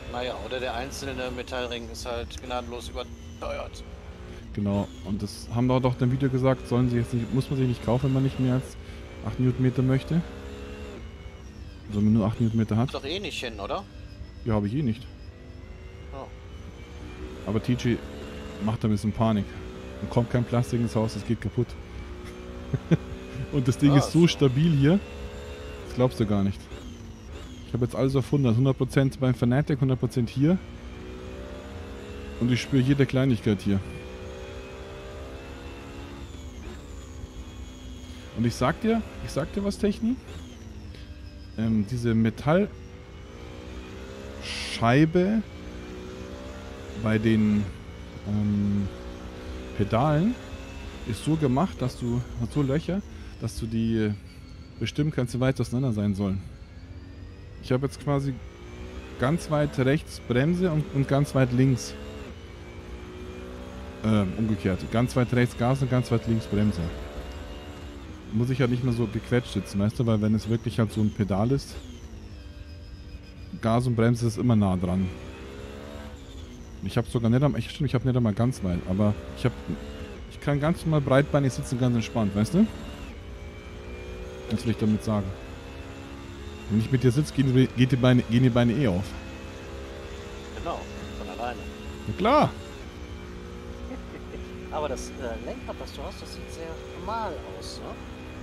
Naja, oder der einzelne Metallring ist halt gnadenlos überteuert. Genau. Und das haben wir doch im Video gesagt, sollen sie jetzt nicht, muss man sich nicht kaufen, wenn man nicht mehr als 8 Newtonmeter möchte. Also wenn man nur 8 Newtonmeter Ist hat. doch eh nicht hin, oder? Ja, habe ich eh nicht. Oh. Aber TJ macht ein bisschen Panik. Dann kommt kein Plastik ins Haus, es geht kaputt. Und das Ding ist so Also, stabil hier, das glaubst du gar nicht. Ich habe jetzt alles auf 100. 100% beim Fanatic, 100% hier. Und ich spüre jede Kleinigkeit hier. Und ich sag dir was, Techni. Diese Metallscheibe bei den Pedalen ist so gemacht, dass du, hat so Löcher, dass du die bestimmen kannst, wie weit auseinander sein sollen. Ich habe jetzt quasi ganz weit rechts Bremse und ganz weit links. Umgekehrt. Ganz weit rechts Gas und ganz weit links Bremse. Muss ich halt nicht mehr so gequetscht sitzen, weißt du, weil wenn es wirklich halt so ein Pedal ist, Gas und Bremse ist immer nah dran. Ich habe sogar nicht einmal, ich habe nicht einmal ganz weit, aber ich kann ganz normal breitbeinig sitzen, ganz entspannt, weißt du? Das will ich damit sagen. Wenn ich mit dir sitze, gehen die Beine eh auf. genau, von alleine. Na klar! Aber das Lenkrad, was du hast, das sieht sehr schmal aus, ne?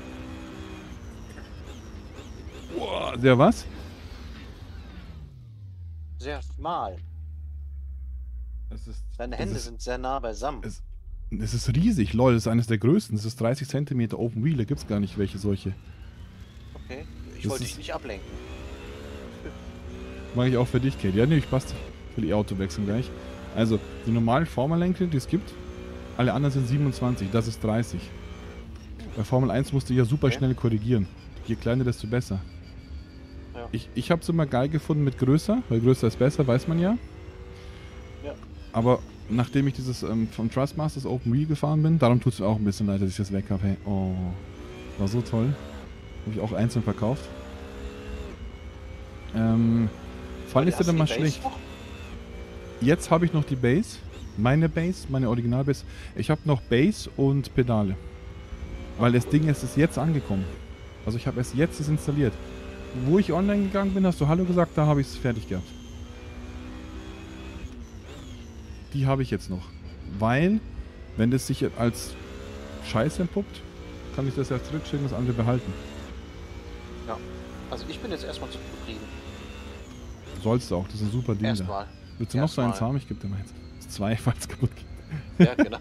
Boah, der was? Sehr schmal. Es ist, Deine es Hände ist, sind sehr nah beisammen. es ist riesig, lol, das ist eines der größten. Das ist 30 Zentimeter Open Wheel, da gibt's gar nicht welche solche. Okay, ich Das wollte dich ist, nicht ablenken. mache ich auch für dich, Kate. Ja, nee, ich passt. Ich will Auto wechseln gleich. Also, die normalen Formel-Lenker, die es gibt, alle anderen sind 27, das ist 30. Bei Formel 1 musst du ja super Okay, schnell korrigieren. Je kleiner, desto besser. ja, Ich habe es immer geil gefunden mit größer, weil größer ist besser, weiß man ja. ja. Aber nachdem ich dieses von Trustmasters Open Wheel gefahren bin, darum tut es mir auch ein bisschen leid, dass ich das weg habe. Hey, oh, war so toll. Habe ich auch einzeln verkauft. Vor allem ist der Hast dann du mal die Base schlecht. noch? Jetzt habe ich noch die Bass. Meine Original-Bass. Ich habe noch Bass und Pedale. Ah, Weil das cool. Ding ist jetzt angekommen. Also ich habe es jetzt installiert. Wo ich online gegangen bin, hast du Hallo gesagt, da habe ich es fertig gehabt. Die habe ich jetzt noch. Weil, wenn das sich als Scheiße entpuppt, kann ich das ja zurückschicken und das andere behalten. Ja. Also ich bin jetzt erstmal zufrieden. Sollst du auch, das ist ein super Ding da. Erstmal. Willst du noch so eins Erstmal. haben? Ich gebe dir mal eins. Das ist zwei, falls es kaputt geht. Ja, genau.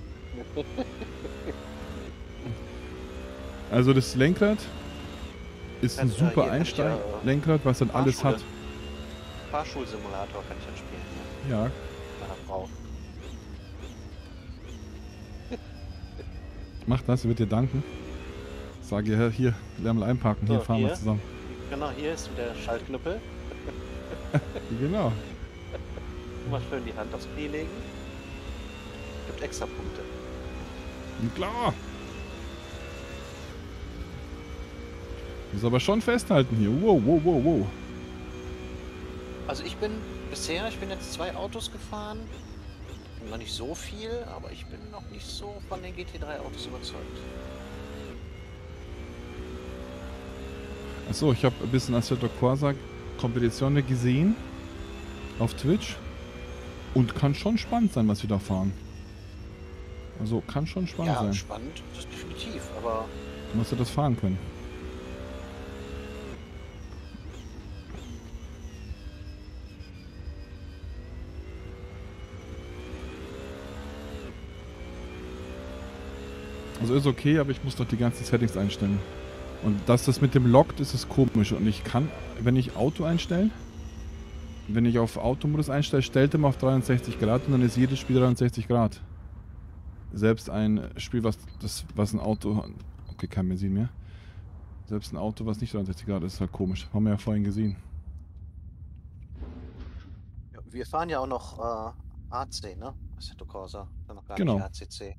Also das Lenkrad ist ein Hier super kann ich ja Einsteig-Lenkrad, was dann alles hat. Fahrschulsimulator kann ich dann spielen hier. Ja, Mit meiner Frau. mach das, wird dir danken. Sag ihr, hier, lern mal einparken, hier So, fahren wir hier. zusammen. Genau, hier ist wieder der Schaltknüppel. Genau. Mal schön die Hand aufs Knie legen. Gibt extra Punkte. Klar. Muss aber schon festhalten hier. Wow, wow, wow, wow. Also ich bin jetzt 2 Autos gefahren. Noch nicht so viel, aber ich bin noch nicht so von den GT3 Autos überzeugt. Achso, ich habe ein bisschen Assetto Corsa Competizione gesehen auf Twitch und kann schon spannend sein, was wir da fahren. Also kann schon spannend Ja, sein. spannend, das ist definitiv, aber Du musst ja das fahren können. Also ist okay, aber ich muss doch die ganzen Settings einstellen. Und dass das mit dem Locked ist, ist komisch. Und ich kann, wenn ich Auto einstelle, wenn ich auf Automodus einstelle, stellt er mal auf 63 Grad und dann ist jedes Spiel 63 Grad. Selbst ein Spiel, was ein Auto... Okay, kein Benzin mehr. Selbst ein Auto, was nicht 63 Grad ist, ist halt komisch. Haben wir ja vorhin gesehen. ja, wir fahren ja auch noch AC, ne? Assetto Corsa, dann noch gar nicht Genau. ACC.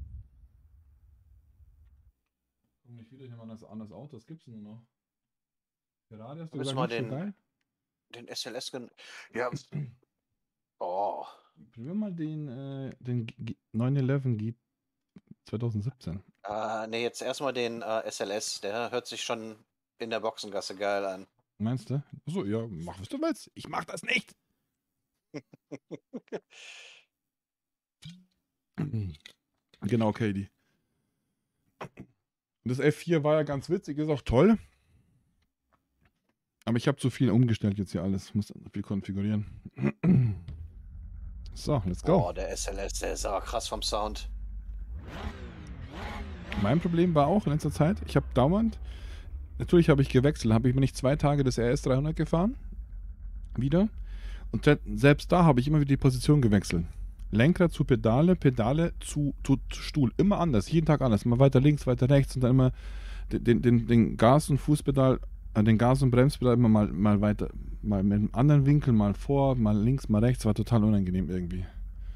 Komm nicht wieder, ich nehme an das Auto, das gibt's nur noch. Ferrari hast Da du müssen gesagt, wir nicht so geil? den SLS. Ja, Oh. Probier mal den 911 G 2017. Nee, jetzt erstmal den SLS. Der hört sich schon in der Boxengasse geil an. Meinst du? Achso, ja, mach was du willst. Ich mach das nicht. Genau, Katie. Das F4 war ja ganz witzig, ist auch toll. Aber ich habe zu viel umgestellt jetzt hier alles. Muss viel konfigurieren. So, let's go. Boah, der SLS, der ist aber krass vom Sound. Mein Problem war auch in letzter Zeit, ich habe dauernd, natürlich habe ich gewechselt, bin ich 2 Tage das RS 300 gefahren. Wieder. Und selbst da habe ich immer wieder die Position gewechselt. Lenkrad zu Pedale, Pedale zu Stuhl. Immer anders, jeden Tag anders. Mal weiter links, weiter rechts und dann immer den Gas- und Fußpedal, den Gas- und Bremspedal immer mal weiter, mal mit einem anderen Winkel, mal vor, mal links, mal rechts. War total unangenehm irgendwie.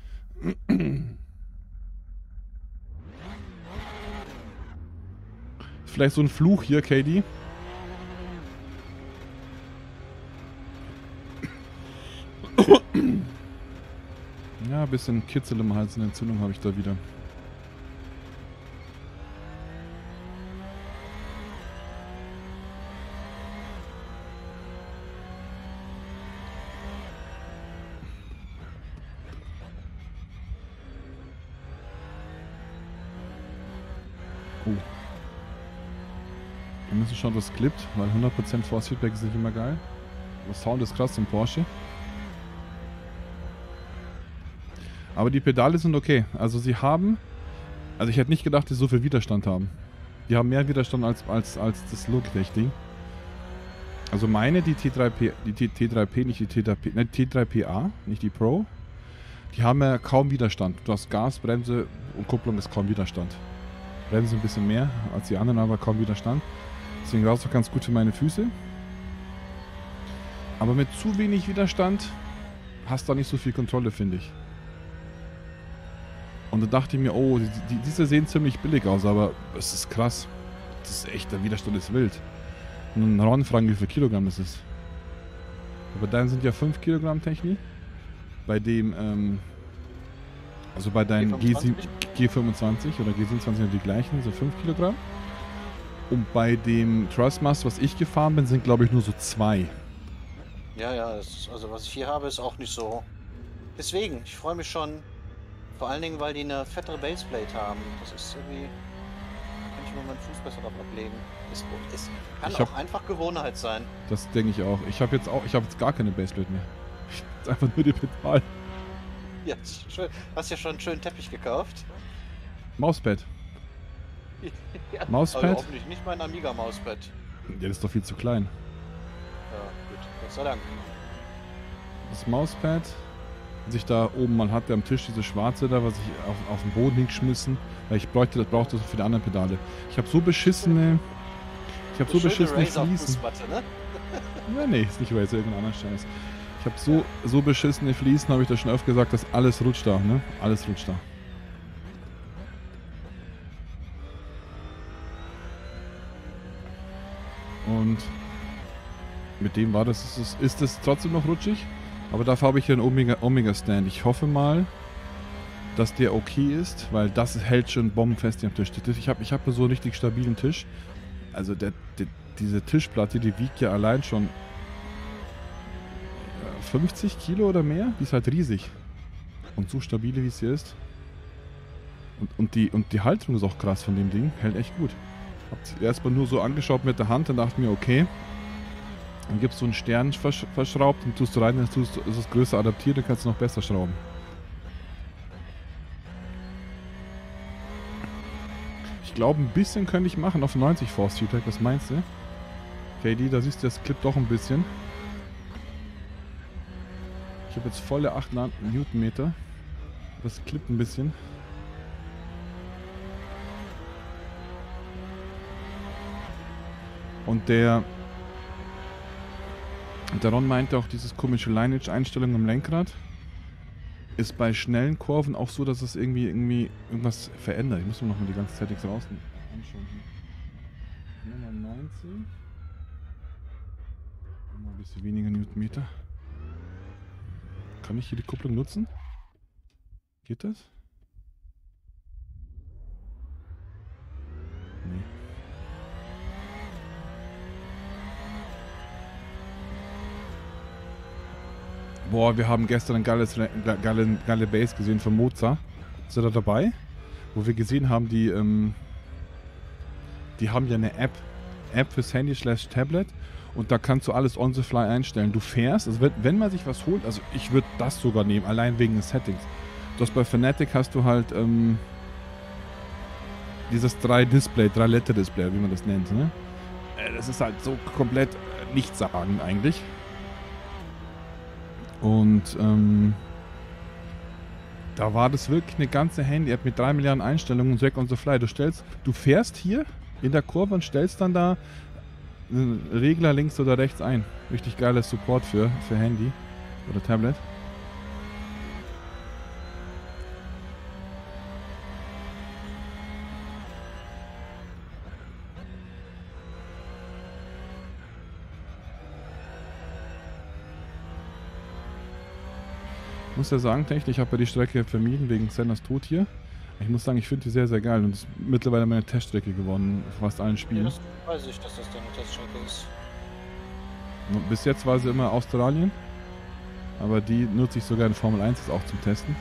Vielleicht so ein Fluch hier, Katie. Ja, ein bisschen Kitzel im Hals und Entzündung habe ich da wieder. Oh. Wir müssen schauen, dass es klippt, weil 100% Force Feedback ist nicht immer geil. Das Sound ist krass im Porsche. Aber die Pedale sind okay. Also sie haben... Also ich hätte nicht gedacht, dass sie so viel Widerstand haben. Die haben mehr Widerstand als das Logitech-Ding. Also meine, die T3P, nicht die T3P, ne, T3PA, nicht die Pro. Die haben ja kaum Widerstand. Du hast Gas, Bremse und Kupplung ist kaum Widerstand. Bremse ein bisschen mehr als die anderen, aber kaum Widerstand. Deswegen war es auch ganz gut für meine Füße. Aber mit zu wenig Widerstand hast du da nicht so viel Kontrolle, finde ich. Und da dachte ich mir, oh, diese sehen ziemlich billig aus, aber es ist krass. Das ist echt, der Widerstand ist wild. Und dann Ron fragen, wie viel Kilogramm das ist. Aber dann sind ja 5 Kilogramm Technik. Bei dem, also bei deinen G25 oder G27 sind die gleichen, so 5 Kilogramm. Und bei dem Trustmaster, was ich gefahren bin, sind glaube ich nur so 2. Ja, ja, also was ich hier habe, ist auch nicht so. Deswegen, ich freue mich schon. Vor allen Dingen, weil die eine fettere Baseplate haben. Das ist irgendwie. Da kann ich mal meinen Fuß besser drauf ablegen. Es kann auch einfach Gewohnheit sein. Das denke ich auch. Ich habe jetzt gar keine Baseplate mehr. Ich habe jetzt einfach nur die Pedale. Ja, schön. Hast ja schon einen schönen Teppich gekauft. Mauspad. Ja, Mauspad? aber hoffentlich nicht mein Amiga-Mauspad. Ja, das ist doch viel zu klein. Ja, gut. Gott sei Dank. Das Mauspad, was ich da oben mal hatte am Tisch, diese schwarze da, was ich auf den Boden hingeschmissen, weil ich brauchte das für die anderen Pedale. Ich habe so beschissene Fliesen. Ne? Ja, nee, ist nicht Razer, irgendein anderer Scheiß. Ich habe so beschissene Fliesen, habe ich da schon öfter gesagt, dass alles rutscht da, ne? Alles rutscht da. Und mit dem war ist das trotzdem noch rutschig. Aber dafür habe ich hier einen Omega Stand. Ich hoffe mal, dass der okay ist, weil das hält schon bombenfest hier am Tisch. Ich habe so einen richtig stabilen Tisch. Also diese Tischplatte, die wiegt ja allein schon 50 Kilo oder mehr. Die ist halt riesig. Und so stabile, wie es hier ist. Und die Halterung ist auch krass von dem Ding. Hält echt gut. Hab's erstmal nur so angeschaut mit der Hand, dann dachte ich mir, okay. Dann gibst du einen Stern verschraubt und tust du rein, dann ist es größer adaptiert, dann kannst du noch besser schrauben. Ich glaube, ein bisschen könnte ich machen auf 90 Force Feedback. Was meinst du? KD, da siehst du, das klippt doch ein bisschen. Ich habe jetzt volle 8 Newtonmeter. Das klippt ein bisschen. Und der Ron meinte auch, dieses komische Lineage-Einstellung im Lenkrad ist bei schnellen Kurven auch so, dass es irgendwie irgendwas verändert. Ich muss mir nochmal die ganze Zeit raus anschauen. Nummer 19. Nochmal ein bisschen weniger Newtonmeter. Kann ich hier die Kupplung nutzen? Geht das? Nee. Boah, wir haben gestern ein geile Base gesehen von Moza. Ist er da dabei? Wo wir gesehen haben, die haben ja eine App fürs Handy / Tablet und da kannst du alles on the fly einstellen. Du fährst, also wenn man sich was holt, also ich würde das sogar nehmen, allein wegen des Settings. Du hast bei Fanatec hast du halt dieses 3-Letter-Display, wie man das nennt. Ne? Das ist halt so komplett nichtssagend eigentlich. Und da war das wirklich eine ganze Handy-App mit 3 Milliarden Einstellungen und on the fly. Du fährst hier in der Kurve und stellst dann da einen Regler links oder rechts ein. Richtig geiles Support für Handy oder Tablet. Ich muss ja sagen, technisch, ich habe ja die Strecke vermieden wegen Senders Tod hier. Ich muss sagen, ich finde die sehr, sehr geil und es ist mittlerweile meine Teststrecke geworden, fast allen Spielen. Ja, das weiß ich, dass das deine Teststrecke ist. Bis jetzt war sie immer Australien, aber die nutze ich sogar in Formel 1 jetzt auch zum Testen.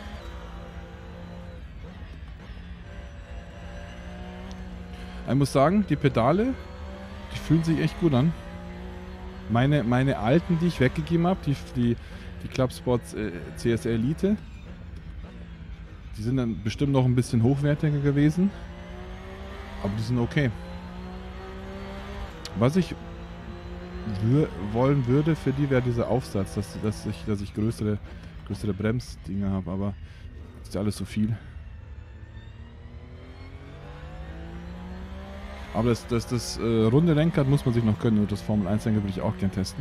Ich muss sagen, die Pedale, die fühlen sich echt gut an. Meine alten, die ich weggegeben habe, die Clubsports CSR Elite, die sind dann bestimmt noch ein bisschen hochwertiger gewesen, aber die sind okay. Was ich wollen würde für die wäre dieser Aufsatz, dass ich größere Bremsdinger habe, aber das ist ja alles so viel. Aber das runde Lenkrad muss man sich noch gönnen und das Formel 1 Lenkrad würde ich auch gern testen.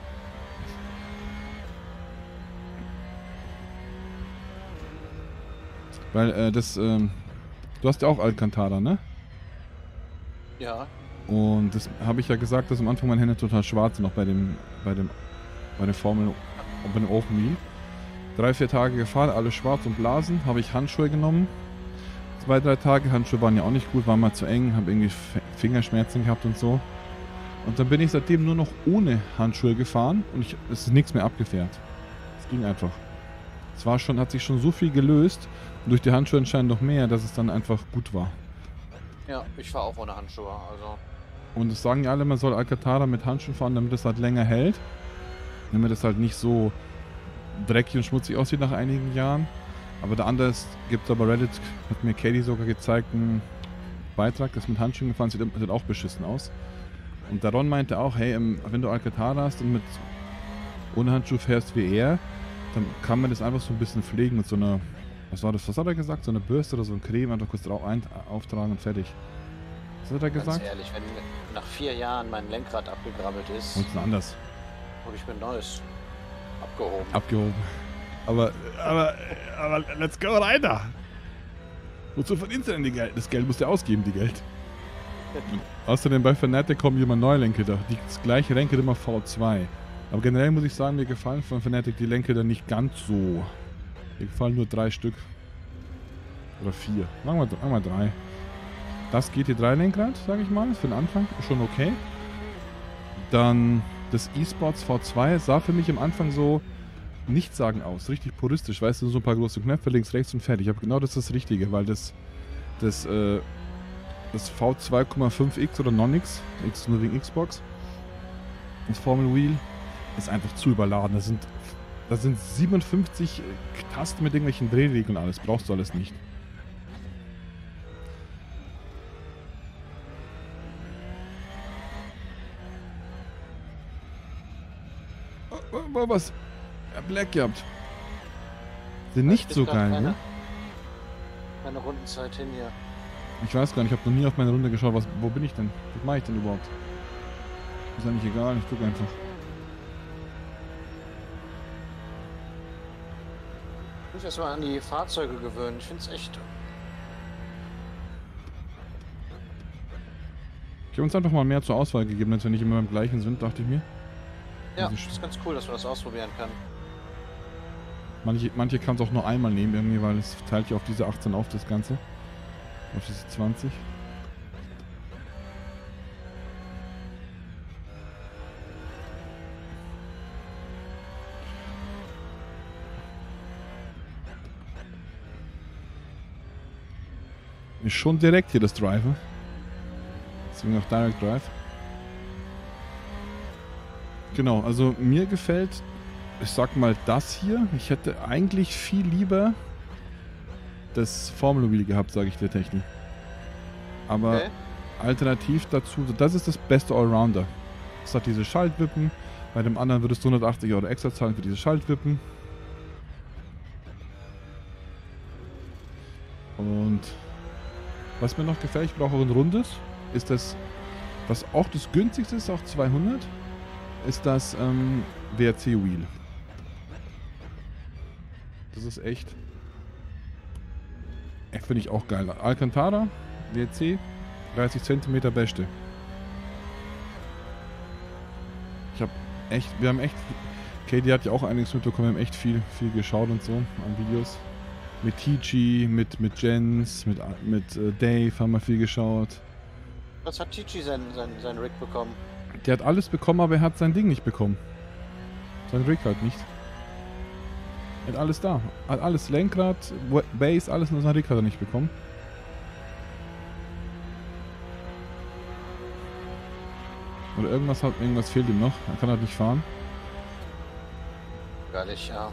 Weil du hast ja auch Alcantara, ne? Ja. Und das habe ich ja gesagt, dass am Anfang meine Hände total schwarz sind, noch bei der Formel, bei dem Open Wheel. 3-4 Tage gefahren, alles schwarz und Blasen, habe ich Handschuhe genommen. 2-3 Tage, Handschuhe waren ja auch nicht gut, waren mal zu eng, habe irgendwie Fingerschmerzen gehabt und so. Und dann bin ich seitdem nur noch ohne Handschuhe gefahren und es ist nichts mehr abgefährt. Es ging einfach. Hat sich schon so viel gelöst und durch die Handschuhe anscheinend noch mehr, dass es dann einfach gut war. Ja, ich fahre auch ohne Handschuhe, also. Und das sagen ja alle, man soll Alcantara mit Handschuhen fahren, damit es halt länger hält. Damit es halt nicht so dreckig und schmutzig aussieht nach einigen Jahren. Aber der andere gibt aber Reddit, hat mir Katie sogar gezeigt, einen Beitrag, das mit Handschuhen gefahren sieht auch beschissen aus. Und Daron meinte auch, hey, wenn du Alcantara hast und ohne Handschuh fährst wie er, dann kann man das einfach so ein bisschen pflegen mit so einer, was hat er gesagt, so eine Bürste oder so ein Creme, einfach kurz drauf auftragen und fertig. Was hat er gesagt? Ganz ehrlich, wenn nach 4 Jahren mein Lenkrad abgegrabbelt ist, und anders. hole ich mir ein neues. Abgehoben. Aber let's go weiter. Wozu verdienst du denn das Geld musst du ausgeben, die Geld. Außerdem bei Fanatec kommen immer neue Lenkräder. Das gleiche Lenkrad immer V2. Aber generell muss ich sagen, mir gefallen von Fanatec die Lenkräder nicht ganz so. Mir gefallen nur 3 Stück. Oder 4. Machen wir 3. Das GT3-Lenkrad, sage ich mal, für den Anfang schon okay. Dann das eSports V2 sah für mich am Anfang so nichtssagend aus, richtig puristisch, weißt du, so ein paar große Knöpfe links, rechts und fertig. Aber genau das ist das Richtige, weil das V2,5X oder Non-X, X nur wegen Xbox, das Formel Wheel, ist einfach zu überladen. Das sind 57 Tasten mit irgendwelchen Drehregeln und alles, brauchst du alles nicht. Was? Black gehabt. Sind nicht so geil, ne? Meine Rundenzeit hin hier. Ich weiß gar nicht, ich habe noch nie auf meine Runde geschaut. Wo bin ich denn? Was mache ich denn überhaupt? Ist ja nicht egal, ich gucke einfach. Ich muss erstmal an die Fahrzeuge gewöhnen. Ich finde es echt. Ich habe uns einfach mal mehr zur Auswahl gegeben, als wir nicht immer beim gleichen sind, dachte ich mir. Ja, das ist ganz cool, dass man das ausprobieren kann. Manche kann es auch nur einmal nehmen irgendwie, weil es teilt ja auf diese 18 auf, das Ganze. Auf diese 20. Ist schon direkt hier das Driver. Deswegen auch Direct Drive. Genau, also mir gefällt, ich sag mal das hier. Ich hätte eigentlich viel lieber das Formula Wheel gehabt, sage ich dir, Technik. Aber Okay. alternativ dazu, das ist das beste Allrounder. Es hat diese Schaltwippen. Bei dem anderen würdest du 180 € extra zahlen für diese Schaltwippen. Und was mir noch gefällt, ich brauche auch ein rundes, ist das, was auch das günstigste ist, auch 200, ist das WRC Wheel. Das ist echt, finde ich auch geil. Alcantara, WRC, 30 cm beste. Wir haben echt, Katie hat ja auch einiges mitbekommen, wir haben echt viel geschaut und so an Videos. Mit TG, mit Jens, mit Dave haben wir viel geschaut. Was hat Chichi sein Rig bekommen? Der hat alles bekommen, aber er hat sein Ding nicht bekommen. Sein Rig halt nicht. Er hat alles da. Hat alles, Lenkrad, Base, alles, nur sein Rig hat er nicht bekommen. Oder irgendwas fehlt ihm noch. Er kann halt nicht fahren. Gar nicht, ja.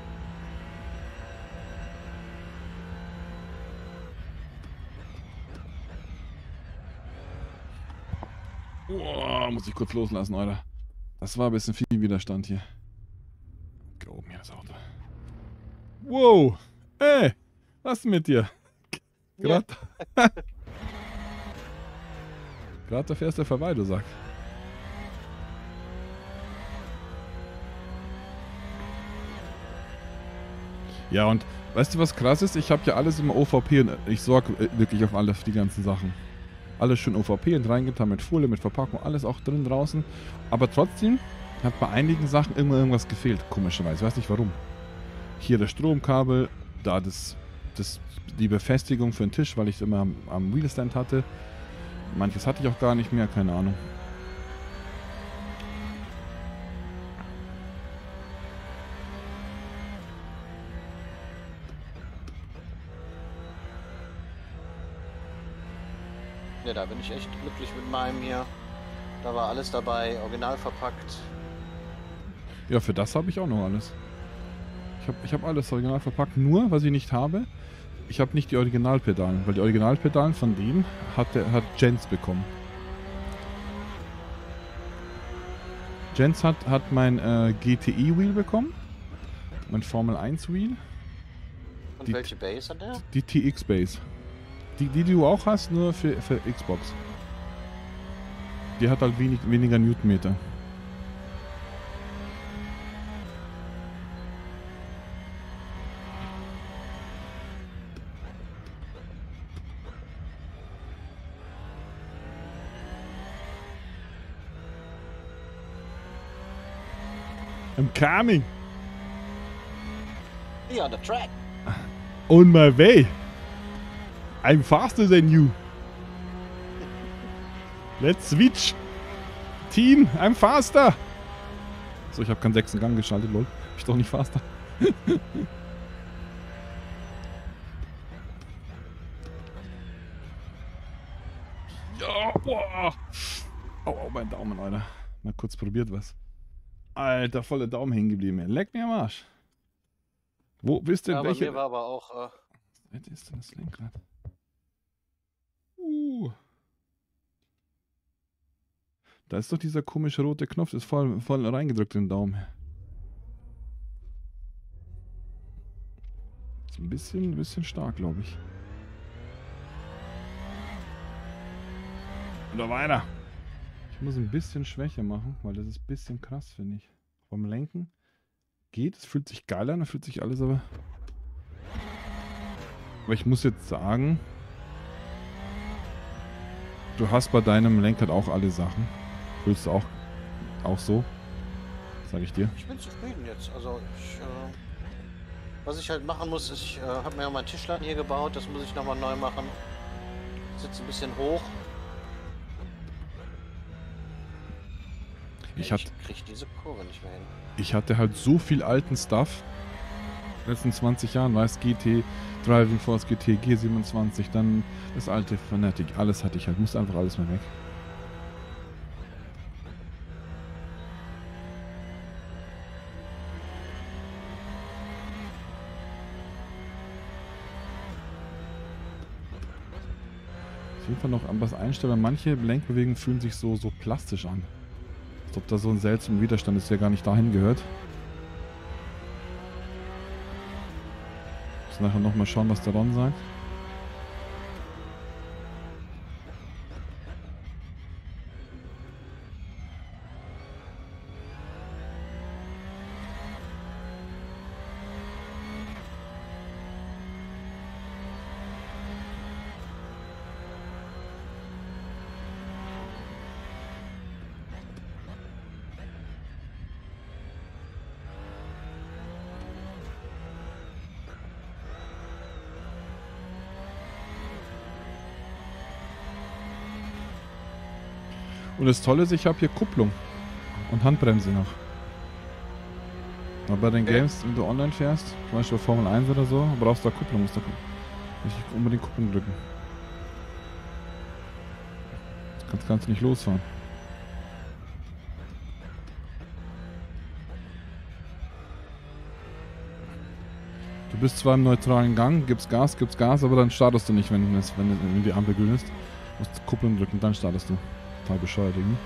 Oh, muss ich kurz loslassen, Alter. Das war ein bisschen viel Widerstand hier. Okay, oben hier das Auto. Wow! Ey! Was ist mit dir? Gerade da fährst du vorbei, du Sack. Ja, und weißt du, was krass ist? Ich habe ja alles im OVP und ich sorge wirklich auf die ganzen Sachen. Alles schön OVP und reingetan mit Folie, mit Verpackung, alles auch drin draußen. Aber trotzdem hat bei einigen Sachen irgendwas gefehlt, komischerweise. Ich weiß nicht warum. Hier das Stromkabel, da die Befestigung für den Tisch, weil ich es immer am Wheelstand hatte. Manches hatte ich auch gar nicht mehr, keine Ahnung. Ja, da bin ich echt glücklich mit meinem hier. Da war alles dabei, original verpackt. Ja, für das habe ich auch noch alles. Ich hab alles original verpackt, nur was ich nicht habe, ich habe nicht die Originalpedalen, weil die Originalpedalen von dem hat Jens bekommen. Jens hat mein GTI-Wheel bekommen, mein Formel 1 Wheel. Und welche Base hat der? Die TX Base. Die du auch hast, nur für Xbox. Die hat halt weniger Newtonmeter. I'm coming. Yeah, on the track. On my way. I'm faster than you. Let's switch. Team, I'm faster. So, ich habe keinen 6. Gang geschaltet, lol. Ich doch nicht faster. Ja, boah. Au, mein Daumen, Alter. Mal kurz probiert was. Alter, volle Daumen hängen geblieben. Leck mir am Arsch. Wo bist denn Ja, welche? bei mir war aber auch... Was ist denn das Lenkrad? Da ist doch dieser komische rote Knopf, ist voll reingedrückt in den Daumen. Ist ein bisschen stark, glaube ich. Oder weiter. Ich muss ein bisschen schwächer machen, weil das ist ein bisschen krass, finde ich. Beim Lenken geht, es fühlt sich geil an, es fühlt sich alles aber... Aber ich muss jetzt sagen, du hast bei deinem Lenkrad auch alle Sachen. Fühlst du auch so? Sag ich dir. Ich bin zufrieden jetzt. Also Was ich halt machen muss, ist, ich habe mir ja meinen Tischlein hier gebaut, das muss ich nochmal neu machen. Sitzt ein bisschen hoch. Ich krieg diese Kurve nicht mehr hin. Ich hatte halt so viel alten Stuff. In den letzten 20 Jahren, weißt GT, Driving Force GT, G27, dann das alte Fanatic, alles hatte ich halt. Musste einfach alles mal weg. Auf jeden Fall noch was einstellen. Manche Lenkbewegungen fühlen sich so plastisch an. Als ob da so ein seltsamer Widerstand ist, der gar nicht dahin gehört. Ich muss nachher nochmal schauen, was der Ron sagt. Und das Tolle ist, ich habe hier Kupplung und Handbremse noch. Aber bei den Games, wenn du online fährst, zum Beispiel Formel 1 oder so, brauchst du da Kupplung, musst du nicht unbedingt Kupplung drücken. Kannst du nicht losfahren. Du bist zwar im neutralen Gang, gibst Gas, aber dann startest du nicht, wenn die Ampel grün ist. Du musst Kupplung drücken, dann startest du. Total bescheuert irgendwie.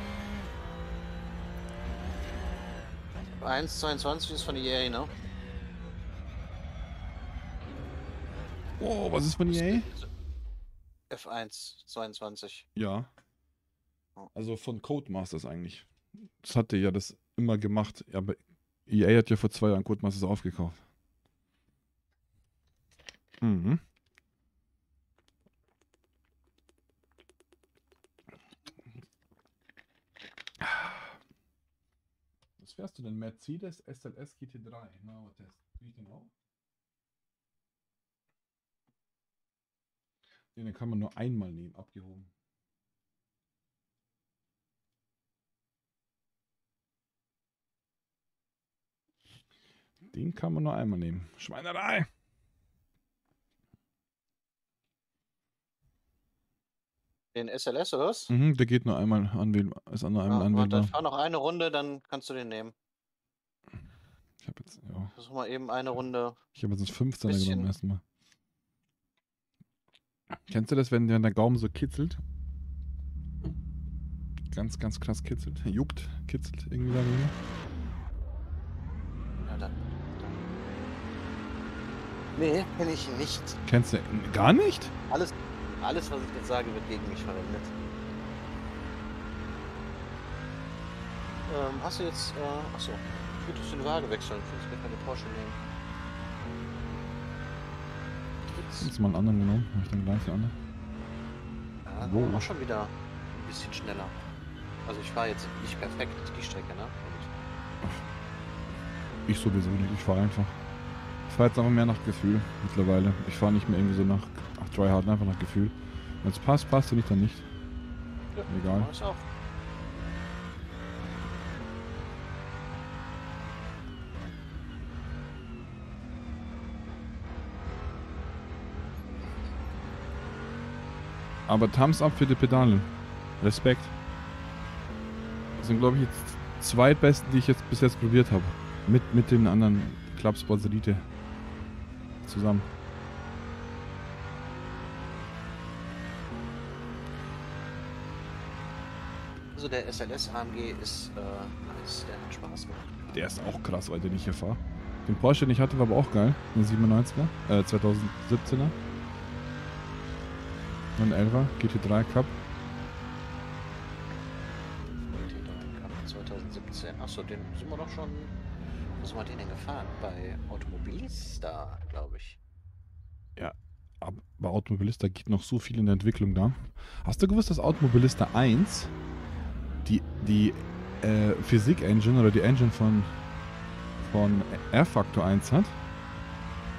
1,22 ist von EA, ne? Oh, was ist von EA? F1 22. Ja. Also von Codemasters eigentlich. Das hatte ja das immer gemacht. Aber EA hat ja vor 2 Jahren Codemasters aufgekauft. Mhm. Was fährst du denn? Mercedes SLS GT3. Na, Test. Wie genau? Den kann man nur einmal nehmen, abgehoben. Den kann man nur einmal nehmen. Schweinerei! Den SLS oder was? Mhm, der geht nur einmal anwählen. Ist nur einmal anwählbar. Dann fahr noch eine Runde, dann kannst du den nehmen. Ich habe jetzt, ja. Versuch mal eben eine Runde. Ich habe jetzt 15er genommen erstmal. Kennst du das, wenn der Gaumen so kitzelt? Ganz, ganz krass kitzelt. Juckt, kitzelt irgendwie da drin. Ja, dann. Nee, kenn ich nicht. Kennst du gar nicht? Alles, was ich jetzt sage, wird gegen mich verwendet. Hast du jetzt, achso, ich würde den Wagen wechseln, ich will keine Porsche nehmen. Jetzt mal einen anderen genommen, habe ich dann gleich die andere. Ja, wow. Auch schon wieder ein bisschen schneller. Also ich fahre jetzt nicht perfekt die Strecke, ne? Und ich sowieso nicht, ich fahre einfach. Ich fahre jetzt einfach mehr nach Gefühl mittlerweile. Ich fahre nicht mehr irgendwie so nach Tryhard, einfach nach Gefühl. Wenn es passt, passt, wenn nicht, dann nicht. ja, egal. Ist auch. Aber Thumbs up für die Pedale. Respekt. Das sind, glaube ich, jetzt zweitbesten, die ich jetzt bis jetzt probiert habe. Mit den anderen Club Sports Elite zusammen. Also der SLS AMG ist nice, der hat Spaß gemacht. Der ist auch krass, weil den ich hier fahre. Den Porsche, den ich hatte, war aber auch geil. Der 97er, 2017er. Ein 11er, GT3 Cup. GT3 Cup 2017. Achso, den sind wir doch schon. Wo sind wir den denn gefahren? Bei Automobilista, glaube ich. Ja, aber bei Automobilista geht noch so viel in der Entwicklung da. Hast du gewusst, dass Automobilista 1 die Physik-Engine oder die Engine von R-Factor 1 hat?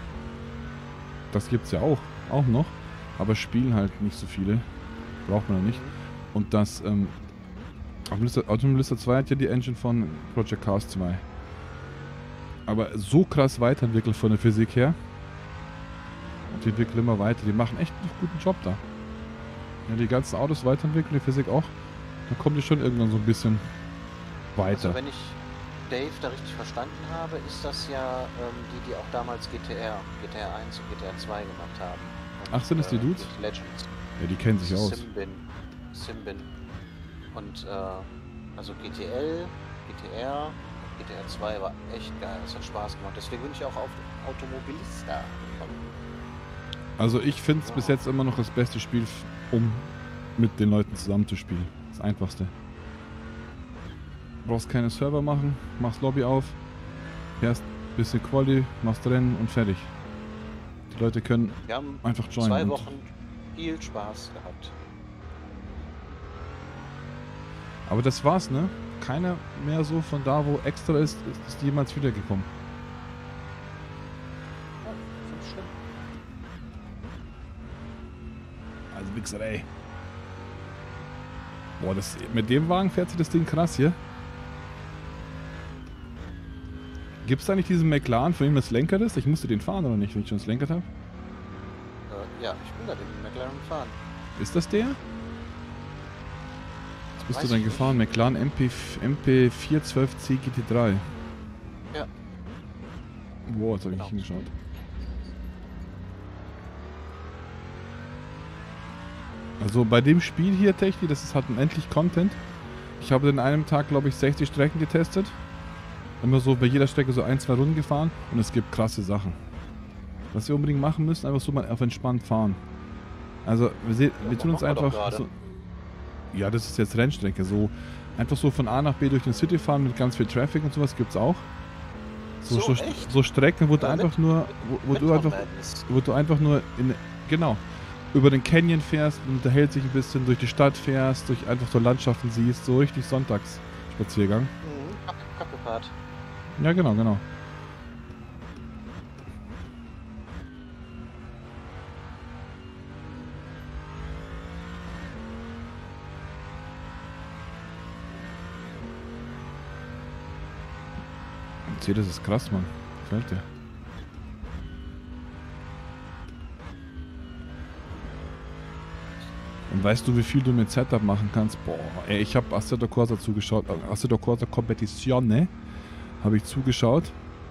Das gibt es ja auch noch. Aber spielen halt nicht so viele. Braucht man ja nicht. Und das, Automobil Blizzard 2 hat ja die Engine von Project Cars 2. Aber so krass weiterentwickelt von der Physik her. Und die entwickeln immer weiter. Die machen echt einen guten Job da. Ja, die ganzen Autos weiterentwickeln, die Physik auch. Dann kommt die schon irgendwann so ein bisschen weiter. Also wenn ich Dave da richtig verstanden habe, ist das ja die auch damals GTA 1 und GTA 2 gemacht haben. Und, Ach, sind das die Dudes? Legends. Ja, die kennen sich aus. Simbin. Und also GTL, GTR, GTA 2 war echt geil. Das hat Spaß gemacht. Deswegen bin ich auch auf Automobilista gekommen. Also ich finde es bis jetzt immer noch das beste Spiel, um mit den Leuten zusammenzuspielen. Das einfachste. Du brauchst keine Server machen, machst Lobby auf, fährst ein bisschen Quali, machst Rennen und fertig. Die Leute können Wir haben einfach joinen. 2 Wochen viel Spaß gehabt. Aber das war's, ne? Keiner mehr so von da, wo extra ist jemals wiedergekommen. Ja, finde schlimm. Also Wichserei. Boah, mit dem Wagen fährt sich das Ding krass hier. Gibt es da nicht diesen McLaren, von dem das Lenker ist? Ich musste den fahren oder nicht, wenn ich schon das Lenker habe? Ja, ich bin da den McLaren gefahren. Ist das der? Was bist Weiß du denn ich gefahren? McLaren MP412C GT3. Ja. Boah, jetzt habe ich Genau. nicht hingeschaut. Also bei dem Spiel hier, Techni, das hat endlich Content. Ich habe in einem Tag, glaube ich, 60 Strecken getestet. Immer so bei jeder Strecke so 1, 2 Runden gefahren und es gibt krasse Sachen. Was wir unbedingt machen müssen, einfach so mal auf entspannt fahren. Also wir tun uns einfach so, ja, das ist jetzt Rennstrecke, so einfach so von A nach B durch den City fahren mit ganz viel Traffic und sowas gibt's auch. So Strecken, wo du einfach nur, wo du einfach nur genau, über den Canyon fährst und unterhält sich ein bisschen, durch die Stadt fährst, durch einfach so Landschaften siehst, so richtig Sonntagsspaziergang. Kackefahrt. Ja, genau. Mercedes ist krass, Mann. Gefällt dir. Und weißt du, wie viel du mit Setup machen kannst? Boah, ey, ich habe Assetto Corsa zugeschaut. Assetto Corsa Competizione habe ich zugeschaut.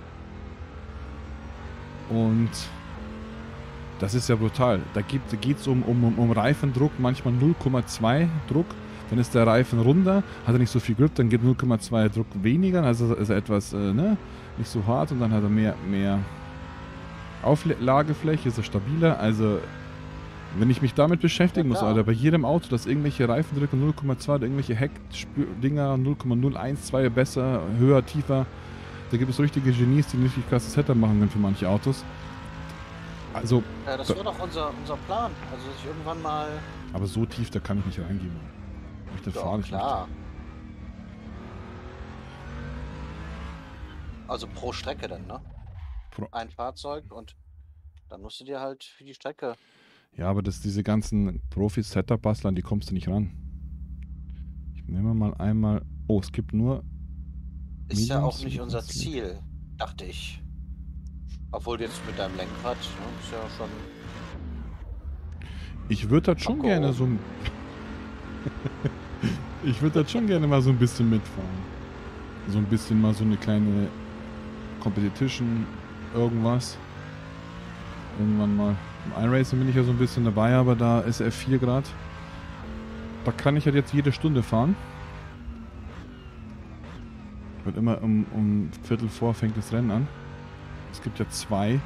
Und das ist ja brutal. Da geht es um Reifendruck, manchmal 0,2 Druck. Dann ist der Reifen runder, hat er nicht so viel Grip, dann geht 0,2 Druck weniger, also ist er etwas nicht so hart und dann hat er mehr Auflagefläche, ist er stabiler. Also wenn ich mich damit beschäftigen muss, Alter, bei jedem Auto, dass irgendwelche Reifendrücke 0,2 oder irgendwelche Heckdinger 0,012 besser, höher, tiefer, da gibt es so richtige Genies, die richtig krasses Setup machen können für manche Autos. Also Ja, das war doch unser Plan. Also sich irgendwann mal. aber so tief, da kann ich nicht reingehen. Da fahre ich klar. Also pro Strecke dann, ne? Ein Fahrzeug und dann musst du dir halt für die Strecke. Ja, aber diese ganzen Profis-Setup-Bastlern, die kommst du nicht ran. Ich nehme mal einmal. Oh, es gibt nur. Ist ja auch nicht unser Ziel, dachte ich. Obwohl jetzt mit deinem Lenkrad, ne, ist ja schon. Ich würde das schon gerne so. Ich würde das schon gerne mal so ein bisschen mitfahren. So ein bisschen mal so eine kleine Competition, irgendwas. Irgendwann mal. Im iRacing bin ich ja so ein bisschen dabei, aber da ist F4 Grad. Da kann ich halt jetzt jede Stunde fahren. Wird immer um Viertel vor fängt das Rennen an. Es gibt ja zwei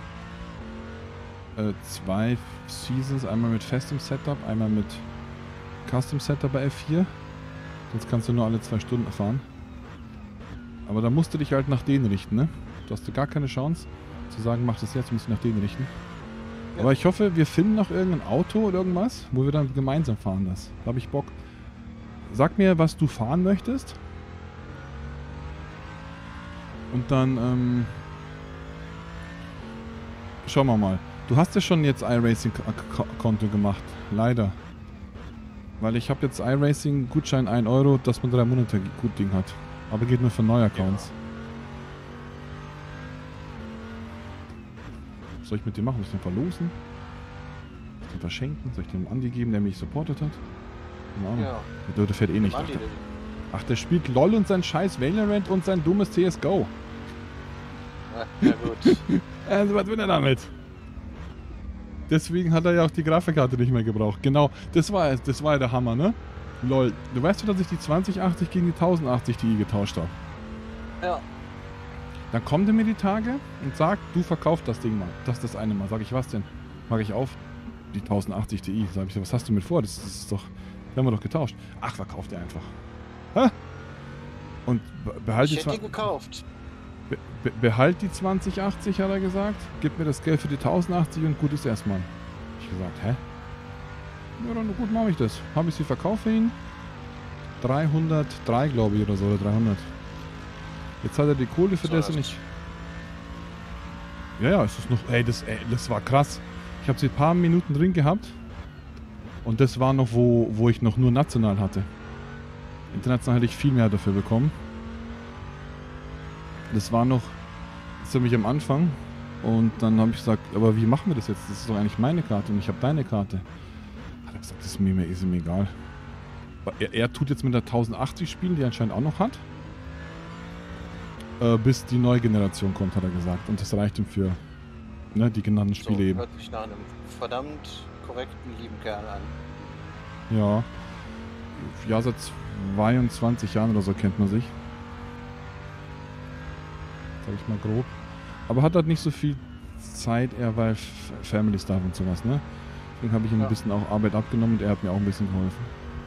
Seasons, einmal mit festem Setup, einmal mit Custom Setup bei F4. Sonst kannst du nur alle 2 Stunden fahren. Aber da musst du dich halt nach denen richten, ne? Du hast gar keine Chance zu sagen, mach das jetzt, musst du nach denen richten. Ja. Aber ich hoffe, wir finden noch irgendein Auto oder irgendwas, wo wir dann gemeinsam fahren das. Da habe ich Bock. Sag mir, was du fahren möchtest. Und dann schauen wir mal. Du hast ja schon jetzt iRacing-Konto gemacht. Leider. Weil ich habe jetzt iRacing-Gutschein 1 Euro, dass man 3 Monate gut Ding hat. Aber geht nur für neue Accounts. Ja. Was soll ich mit dem machen? Soll ich den verlosen? Soll ich den verschenken? Soll ich dem Andi geben, der mich supportet hat? Keine Ahnung. Ja. Der fährt eh nicht. Ach, der spielt LOL und sein scheiß Valorant und sein dummes CSGO. Ja gut. Also was will er damit? Deswegen hat er ja auch die Grafikkarte nicht mehr gebraucht. Genau, das war ja der Hammer, ne? LOL. Du weißt doch, dass ich die 2080 gegen die 1080 Ti getauscht habe. Ja. Dann kommt er mir die Tage und sagt, du verkaufst das Ding mal. Das eine Mal. Sag ich, was denn? Mag ich auf? Die 1080 Ti. Sag ich, was hast du mit vor? Das ist doch... Wir haben doch getauscht. Ach, verkauft er einfach. Hä? Und behalt die... Ich hätte die gekauft. Behalt die 2080, hat er gesagt. Gib mir das Geld für die 1080 und gut ist erstmal. Ich gesagt, hä? Ja, dann gut, mache ich das. Habe ich sie verkauft für ihn? 303, glaube ich, oder so, oder 300. Jetzt hat er die Kohle für das und ich... Ja, es ist noch... Ey, das war krass. Ich habe sie ein paar Minuten drin gehabt. Und das war noch, wo ich noch nur national hatte. International hätte ich viel mehr dafür bekommen. Das war noch ziemlich am Anfang. Und dann habe ich gesagt, aber wie machen wir das jetzt? Das ist doch eigentlich meine Karte und ich habe deine Karte. Hat er gesagt, das ist mir egal. Er tut jetzt mit der 1080 spielen, die er anscheinend auch noch hat. Bis die neue Generation kommt, hat er gesagt. Und das reicht ihm für die genannten Spiele so, eben. Hört sich nach einem verdammt korrekten, lieben Kerl an. Ja. Ja, seit 22 Jahren oder so kennt man sich. Sag ich mal grob. Aber hat halt nicht so viel Zeit, weil Family Stuff und sowas, ne? Deswegen habe ich ihm ein bisschen auch Arbeit abgenommen und er hat mir auch ein bisschen geholfen.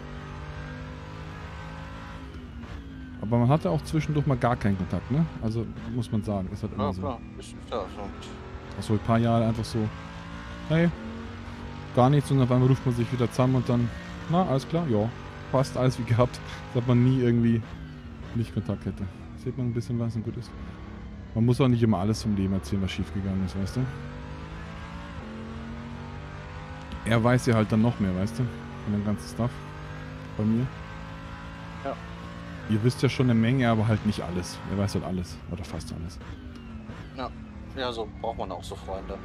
Aber man hatte auch zwischendurch mal gar keinen Kontakt, ne? Also muss man sagen, ist halt immer so. Klar. Also ein paar Jahre einfach so, hey, gar nichts und auf einmal ruft man sich wieder zusammen und dann, na, alles klar, ja, passt, alles wie gehabt, dass man nie irgendwie nicht Kontakt hätte. Sieht man ein bisschen, was und gut ist. Man muss auch nicht immer alles vom Leben erzählen, was schief gegangen ist, weißt du? Er weiß ja halt dann noch mehr, weißt du? Von dem ganzen Stuff. Bei mir. Ja. Ihr wisst ja schon eine Menge, aber halt nicht alles. Er weiß halt alles. Oder fast alles. Ja. Ja, so braucht man auch so Freunde.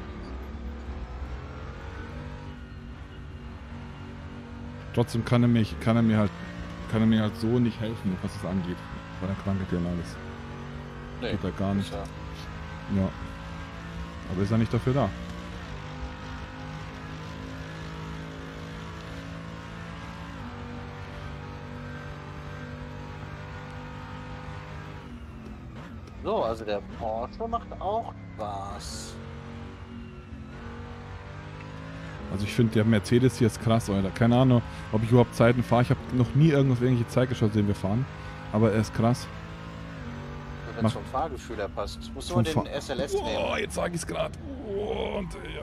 Trotzdem kann er mir halt so nicht helfen, was es angeht. Bei der Krankheit und alles. Nee, geht er gar nicht. Ja. Aber ist er nicht dafür da. So, also der Porsche macht auch was. Also ich finde, der Mercedes hier ist krass, Alter. Keine Ahnung, ob ich überhaupt Zeiten fahre. Ich habe noch nie irgendwelche Zeit geschaut, sehen wir fahren. Aber er ist krass. Wenn es vom Fahrgefühl her passt. Muss nur den SLS nehmen. Oh, jetzt sage ich es gerade. Oh, und ja.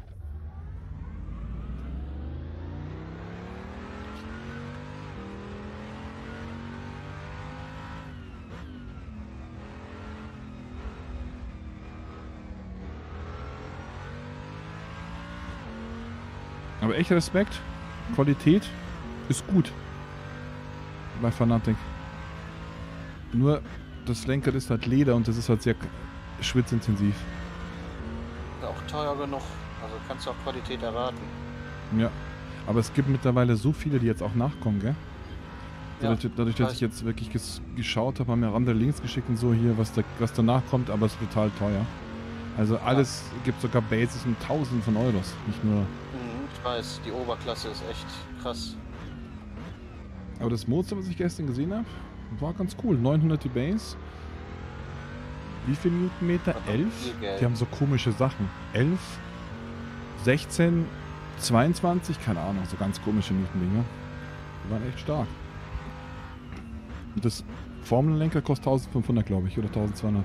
Aber echt Respekt. Qualität ist gut. Bei Fanatec. Nur das Lenkrad ist halt Leder und das ist halt sehr schwitzintensiv. Ist auch teuer genug. Also kannst du auch Qualität erwarten. Ja. Aber es gibt mittlerweile so viele, die jetzt auch nachkommen, gell? Ja, dadurch, dass ich jetzt wirklich geschaut habe, haben mir andere Links geschickt und so hier, was danach kommt, aber es ist total teuer. Also alles gibt sogar Bases um Tausenden von Euros, nicht nur... Ich weiß, die Oberklasse ist echt krass. Aber das Monster, was ich gestern gesehen habe, war ganz cool. 900 die Base. Wie viel Newtonmeter? 11? Die haben so komische Sachen. 11, 16, 22, keine Ahnung, so ganz komische Newton-Dinger. Die waren echt stark. Und das Formellenlenker kostet 1500, glaube ich, oder 1200.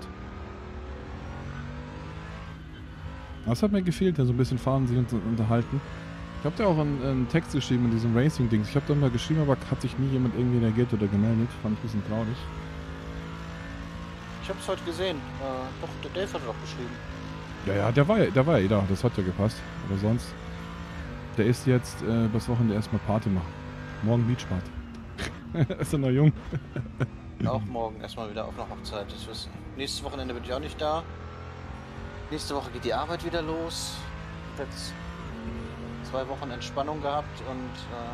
Das hat mir gefehlt, ja, so ein bisschen fahren, sich unterhalten. Ich habe da auch einen Text geschrieben in diesem Racing-Dings. Ich habe da mal geschrieben, aber hat sich nie jemand irgendwie reagiert oder gemeldet. Fand ich ein bisschen traurig. Ich habe es heute gesehen. Doch, der Dave hat doch geschrieben. Ja, der war ja eh da. Das hat ja gepasst. Aber sonst, der ist jetzt das Wochenende erstmal Party machen. Morgen Beachparty. Ist er noch jung? Auch morgen erstmal wieder auf einer Hochzeit. Nächstes Wochenende bin ich auch nicht da. Nächste Woche geht die Arbeit wieder los. Ich habe jetzt 2 Wochen Entspannung gehabt und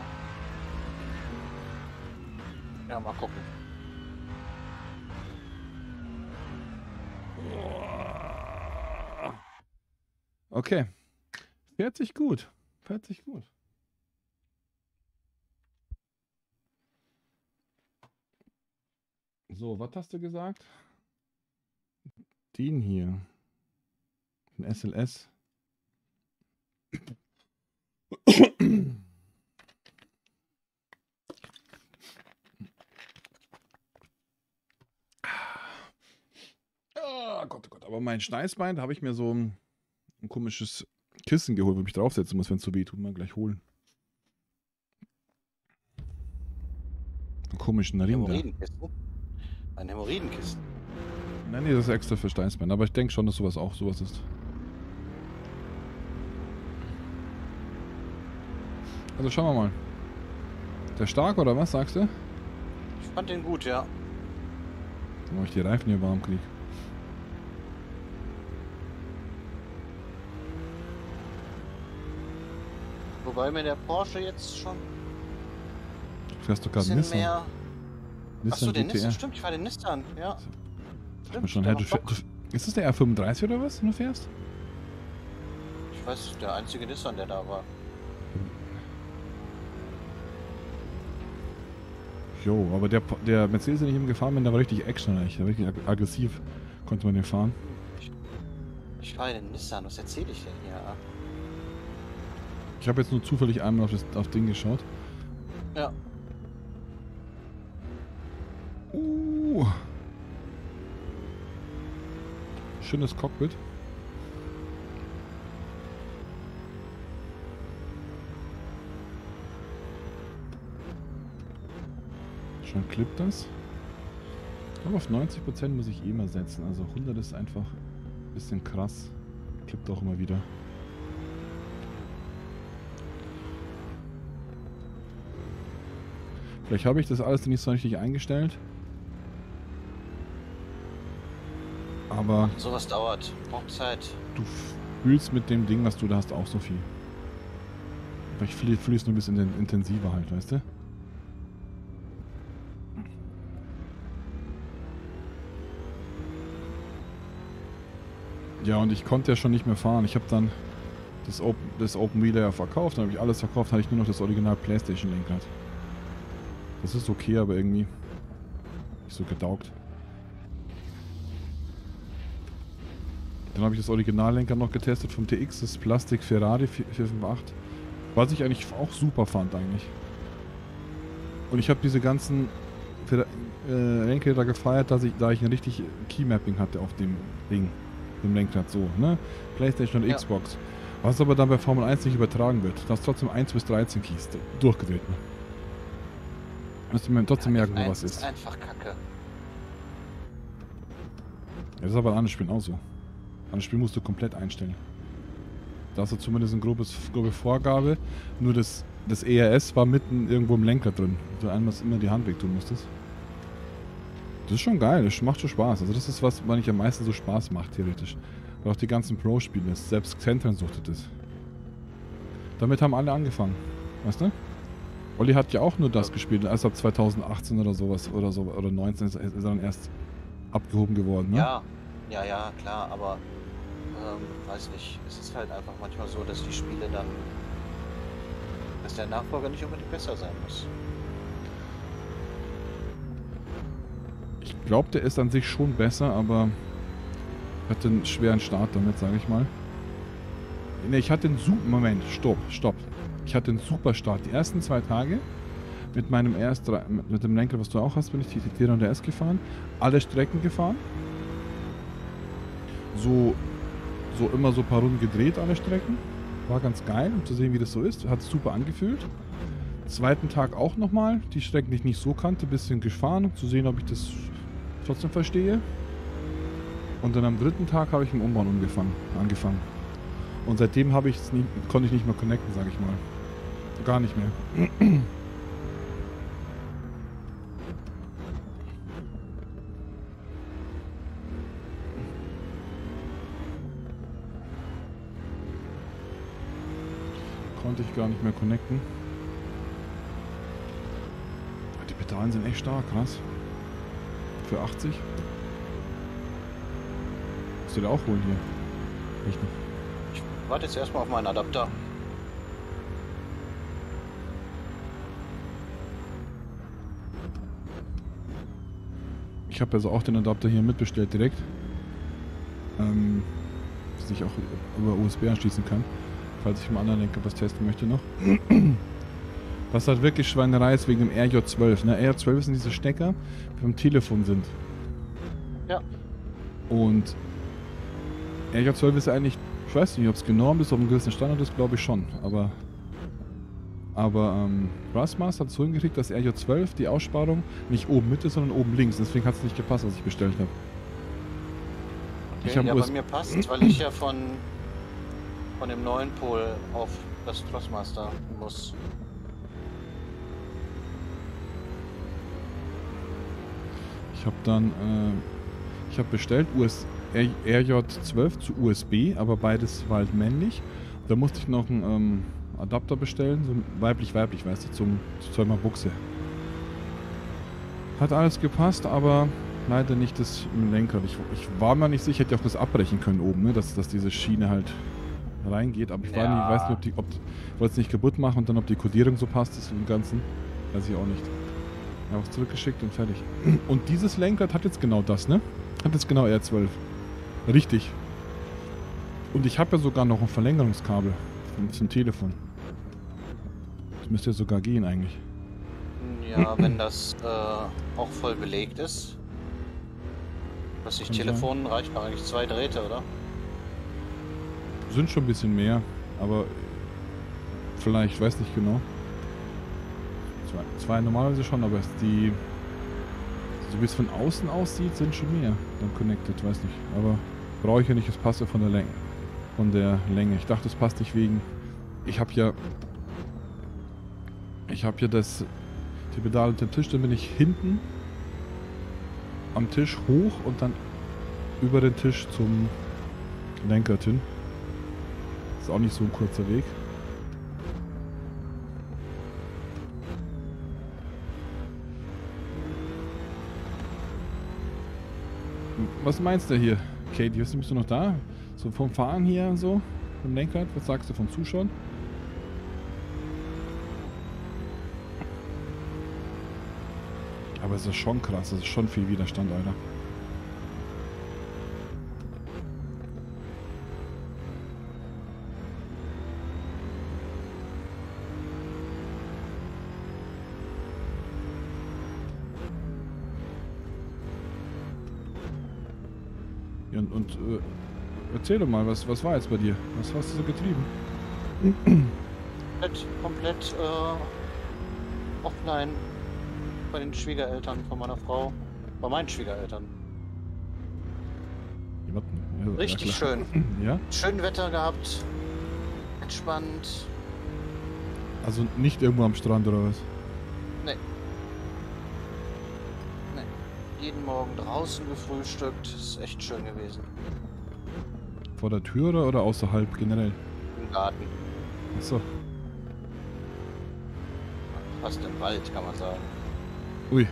ja, mal gucken. Okay. Fährt sich gut. Fährt sich gut. So, was hast du gesagt? Den hier. Ein SLS. Oh Gott, oh Gott. Aber mein Steißbein, da habe ich mir so ein komisches Kissen geholt, wo ich mich draufsetzen muss, wenn es so weh tut. Mal gleich holen. Einen komischen Rinder. Hämorrhoidenkissen? Ein Hämorrhoidenkissen? Nein, nee, das ist extra für Steißbein. Aber ich denke schon, dass sowas auch sowas ist. Also schauen wir mal. Der stark oder was, sagst du? Ich fand den gut, ja. Dann mache ich die Reifen hier warm kriege. Wobei mir der Porsche jetzt schon Fährst du ein gerade bisschen Nissan? mehr... Nissan Achso, den GTR. Nissan, stimmt, ich fahre den Nissan, ja. Sag mal schon, ist das der R35 oder was, den du fährst? Ich weiß, der einzige Nissan, der da war. Jo, aber der Mercedes, den ich ihm gefahren bin, der war richtig actionreich, der war richtig aggressiv. Konnte man den fahren. Ich fahre den Nissan, was erzähle ich denn hier? Ich habe jetzt nur zufällig einmal auf Ding geschaut. Ja. Schönes Cockpit. Schon klippt das. Aber auf 90% muss ich eh mal setzen. Also 100 ist einfach ein bisschen krass. Klippt auch immer wieder. Vielleicht habe ich das alles nicht so richtig eingestellt. Aber Sowas dauert. Braucht Zeit. du fühlst mit dem Ding, was du da hast, auch so viel. Vielleicht fühlst du ein bisschen intensiver halt, weißt du? Ja, und ich konnte ja schon nicht mehr fahren. Ich habe dann das Open Wheel ja verkauft, dann habe ich alles verkauft, hatte ich nur noch das Original PlayStation Lenkrad. Das ist okay, aber irgendwie nicht so gedaugt. Dann habe ich das Originallenker noch getestet vom TX, das Plastik Ferrari 458. Was ich eigentlich auch super fand eigentlich. Und ich habe diese ganzen Lenkräder gefeiert, da ich ein richtig Keymapping hatte auf dem Ding, dem Lenkrad so, ne? PlayStation und Ja. Xbox. Was aber dann bei Formel 1 nicht übertragen wird. Du hast trotzdem 1 bis 13 Keys durchgedreht. Ne? Müsste man trotzdem merken, wo was ist. Einfach kacke. Ja, das ist aber an anderen Spielen auch so. Anderes Spiel musst du komplett einstellen. Da hast du zumindest eine grobe Vorgabe. Nur das ERS war mitten irgendwo im Lenker drin. Du einmal immer die Hand weg tun musstest. Das ist schon geil, das macht schon Spaß. Also das ist was ich am meisten so Spaß macht, theoretisch. Weil auch die ganzen Pro-Spiele, selbst Xentren suchtet das. Damit haben alle angefangen. Weißt du? Olli hat ja auch nur das gespielt, erst ab 2018 oder sowas oder 19 ist er dann erst abgehoben geworden, ne? Ja, klar, aber weiß nicht, es ist halt einfach manchmal so, dass die Spiele dann, dass der Nachfolger nicht unbedingt besser sein muss. Ich glaube, der ist an sich schon besser, aber hatte einen schweren Start damit, sage ich mal. Ne, ich hatte einen super... Moment, stopp. Ich hatte einen super Start. Die ersten 2 Tage mit meinem mit dem Lenker, was du auch hast, bin ich die T300S gefahren. Alle Strecken gefahren. So immer so ein paar Runden gedreht, alle Strecken. War ganz geil, um zu sehen, wie das so ist. Hat super angefühlt. Zweiten Tag auch nochmal. Die Strecken, die ich nicht so kannte, ein bisschen gefahren, um zu sehen, ob ich das trotzdem verstehe. Und dann am dritten Tag habe ich im Umbau angefangen. Und seitdem konnte ich nicht mehr connecten, sage ich mal. Gar nicht mehr. Konnte ich gar nicht mehr connecten. Die Pedalen sind echt stark, krass. Für 80. Musst du dir auch holen hier. Ich nicht. Ich warte jetzt erstmal auf meinen Adapter. Ich habe also auch den Adapter hier mitbestellt direkt. Dass ich auch über USB anschließen kann. Falls ich im anderen Lenker was testen möchte noch. Was halt wirklich Schweinerei ist wegen dem RJ12. Ne? RJ12 sind diese Stecker, die vom Telefon sind. Ja. Und RJ12 ist eigentlich, ich weiß nicht, ob es genormt ist, ob ein gewissen Standard ist, glaube ich schon. Aber Thrustmaster hat es so hingekriegt, dass RJ12 die Aussparung nicht oben Mitte, sondern oben links. Deswegen hat es nicht gepasst, was ich bestellt habe. Okay, ja, bei mir passt, weil ich ja von dem neuen Pol auf das Thrustmaster muss. Ich habe dann, ich habe bestellt RJ12 zu USB, aber beides war halt männlich. Da musste ich noch einen Adapter bestellen, so weiblich, weißt du, zu einer Buchse. Hat alles gepasst, aber leider nicht das im Lenker. Ich war mir nicht sicher, hätte ich auch das abbrechen können oben, ne? dass diese Schiene halt reingeht, aber ich weiß nicht, ich wollte es nicht kaputt machen und dann ob die Kodierung so passt ist im Ganzen, weiß ich auch nicht. Ich habe es zurückgeschickt und fertig. Und dieses Lenkrad hat jetzt genau das, ne? Hat jetzt genau R12. Richtig. Und ich habe ja sogar noch ein Verlängerungskabel zum Telefon. Das müsste ja sogar gehen eigentlich. Ja, wenn das auch voll belegt ist. Was ich Telefon reicht noch eigentlich 2 Drähte, oder? Sind schon ein bisschen mehr, aber vielleicht, ich weiß nicht genau. Zwei normalerweise schon, aber so wie es von außen aussieht, sind schon mehr dann connected, weiß nicht. Aber brauche ich ja nicht, es passt ja von der Länge. Ich dachte, es passt nicht wegen. Ich habe ja die Pedale und den Tisch, dann bin ich hinten am Tisch hoch und dann über den Tisch zum Lenker hin. Ist auch nicht so ein kurzer Weg. Was meinst du hier, Katie? Bist du noch da? So vom Fahren hier und so? Vom Lenkrad? Was sagst du vom Zuschauen? Aber es ist schon krass, es ist schon viel Widerstand, Alter. Ja, und erzähl doch mal, was war jetzt bei dir? Was hast du so getrieben? Komplett offline bei den Schwiegereltern von meiner Frau. Bei meinen Schwiegereltern. Ja, richtig schön. Ja? Schön Wetter gehabt. Entspannt. Also nicht irgendwo am Strand oder was? Nee. Jeden Morgen draußen gefrühstückt. Ist echt schön gewesen. Vor der Tür oder außerhalb generell? Im Garten. Achso. Fast im Wald, kann man sagen. Ui.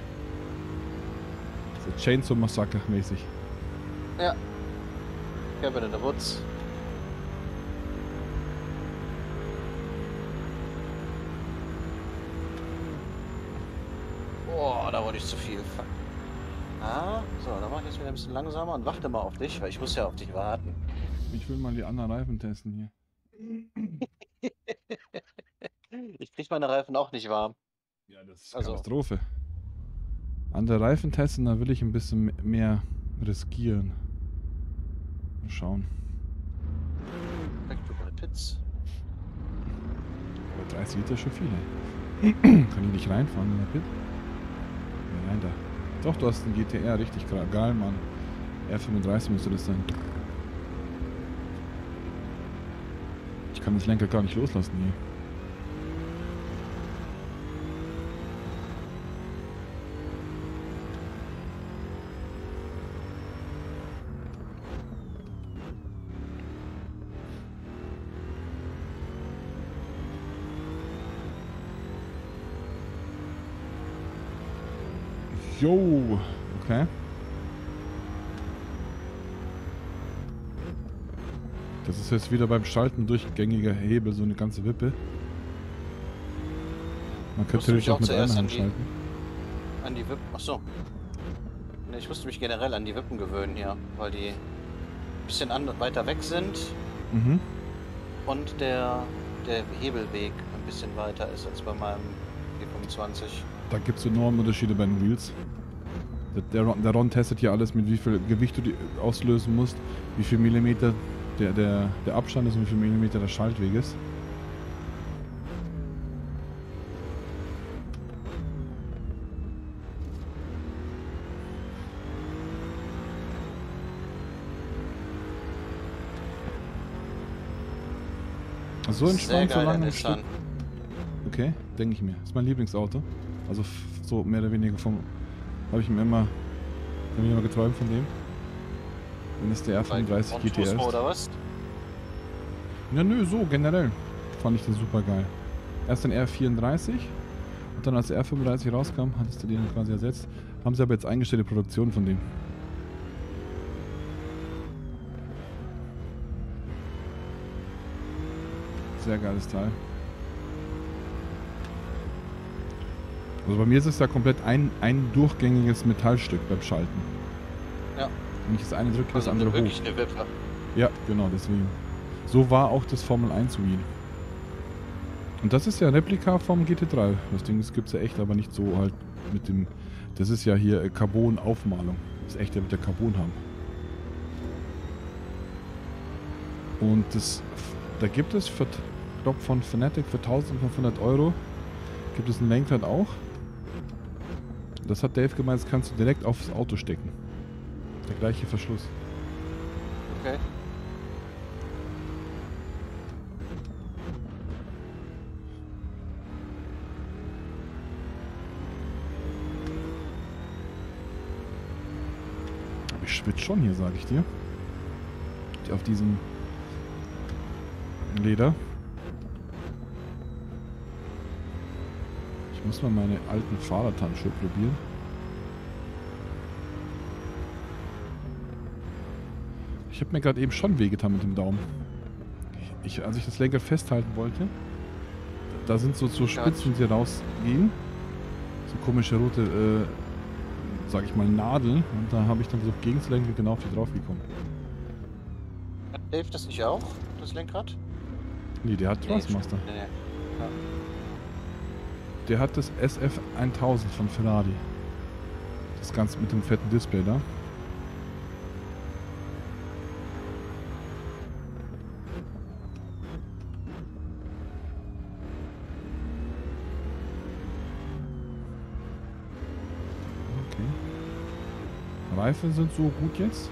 So Chainsaw Massacre mäßig. Ja. Cabin in the Woods. Boah, da wurde ich zu viel. So, da mache ich jetzt wieder ein bisschen langsamer und warte mal auf dich, weil ich muss ja auf dich warten. Ich will mal die anderen Reifen testen hier. Ich krieg meine Reifen auch nicht warm. Ja, das ist Katastrophe. Andere Reifen testen, da will ich ein bisschen mehr riskieren. Mal schauen. Factory Pits. Aber 30 Liter ist schon viel. Kann ich nicht reinfahren in der Pit? Ja, nein, da. Doch, du hast einen GTR, richtig geil, Mann. R35 müsste das sein. Ich kann das Lenker gar nicht loslassen hier. Jo, okay. Das ist jetzt wieder beim Schalten durchgängiger Hebel, so eine ganze Wippe. Man könnte natürlich auch mit einer Hand schalten. An die Wippen, achso. Ne, ich musste mich generell an die Wippen gewöhnen hier, weil die ein bisschen weiter weg sind und der Hebelweg ein bisschen weiter ist als bei meinem G25. Da gibt es enorme Unterschiede bei den Wheels. Der Ron testet hier alles, mit wie viel Gewicht du die auslösen musst, wie viel Millimeter der Abstand ist und wie viel Millimeter der Schaltweg ist. So entspannt, so lange im Stück. Okay, denke ich mir. Das ist mein Lieblingsauto. Also so mehr oder weniger habe ich mir immer geträumt von dem. Wenn es der R35 GTR ist. Oder was? Ja, nö, so generell fand ich den super geil. Erst den R34 und dann als der R35 rauskam, hattest du den quasi ersetzt. Haben sie aber jetzt eingestellte Produktion von dem. Sehr geiles Teil. Also bei mir ist es ja komplett ein durchgängiges Metallstück beim Schalten. Ja. Wenn ich das eine drücke, das Also andere wirklich hoch. eine Wippe. Ja, genau, deswegen. So war auch das Formel 1 Wheel. Und das ist ja ein Replika vom GT3. Das Ding gibt es ja echt, aber nicht so halt mit dem... Das ist ja hier Carbon-Aufmalung. Das echte mit der Carbon haben. Und da gibt es für, ich glaube von Fanatec für 1500 € gibt es ein Lenkrad auch. Das hat Dave gemeint, das kannst du direkt aufs Auto stecken. Der gleiche Verschluss. Okay. Aber ich schwitze schon hier, sage ich dir. Auf diesem Leder. Ich muss mal meine alten Fahrradhandschuhe probieren. Ich habe mir gerade eben schon wehgetan mit dem Daumen. Als ich das Lenkrad festhalten wollte, da sind so Spitzen, die rausgehen. So komische rote, sag ich mal, Nadeln. Und da habe ich dann versucht gegenzulenken, genau auf die drauf gekommen. Hat Dave das nicht auch, das Lenkrad? Nee, der hat Thrustmaster. Nee. Ja. Der hat das SF 1000 von Ferrari. Das Ganze mit dem fetten Display da. Okay. Reifen sind so gut jetzt.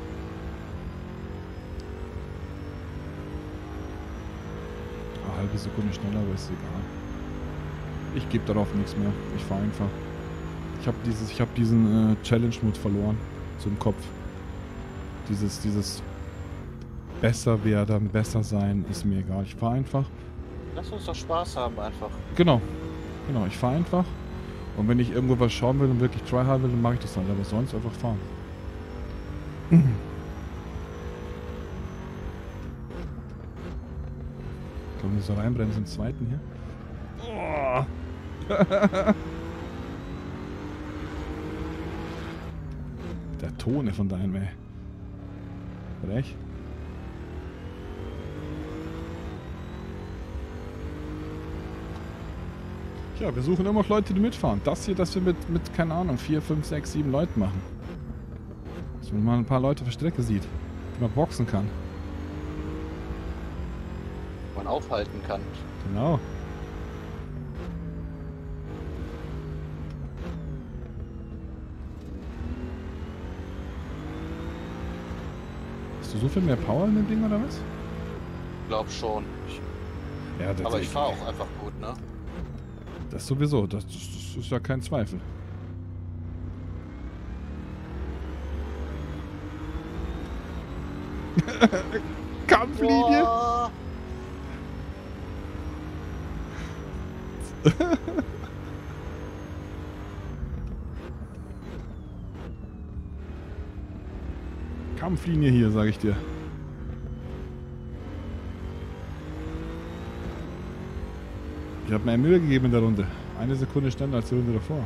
Eine halbe Sekunde schneller, aber ist egal. Ich gebe darauf nichts mehr. Ich fahre einfach. Ich habe diesen Challenge-Mode verloren. So im Kopf. Dieses besser werden, besser sein, ist mir egal. Ich fahre einfach. Lass uns doch Spaß haben einfach. Genau. Ich fahre einfach. Und wenn ich irgendwo was schauen will und wirklich try haben will, dann mache ich das halt. Aber sonst einfach fahren. Können wir so reinbremsen im zweiten hier? Oh. Der Tone von deinem, ey. Frech. Ja, wir suchen immer noch Leute, die mitfahren. Das hier, dass wir mit keine Ahnung, 4, 5, 6, 7 Leuten machen. Dass man mal ein paar Leute auf der Strecke sieht, die man boxen kann. Man aufhalten kann. Genau. du so viel mehr Power in dem Ding oder was? Glaub schon. Ja, das Aber ich fahre auch einfach gut, ne? Das sowieso, das ist ja kein Zweifel. Kampflinie! Boah. Kampflinie hier, sage ich dir. Ich habe mir Mühe gegeben in der Runde. 1 Sekunde schneller als die Runde davor.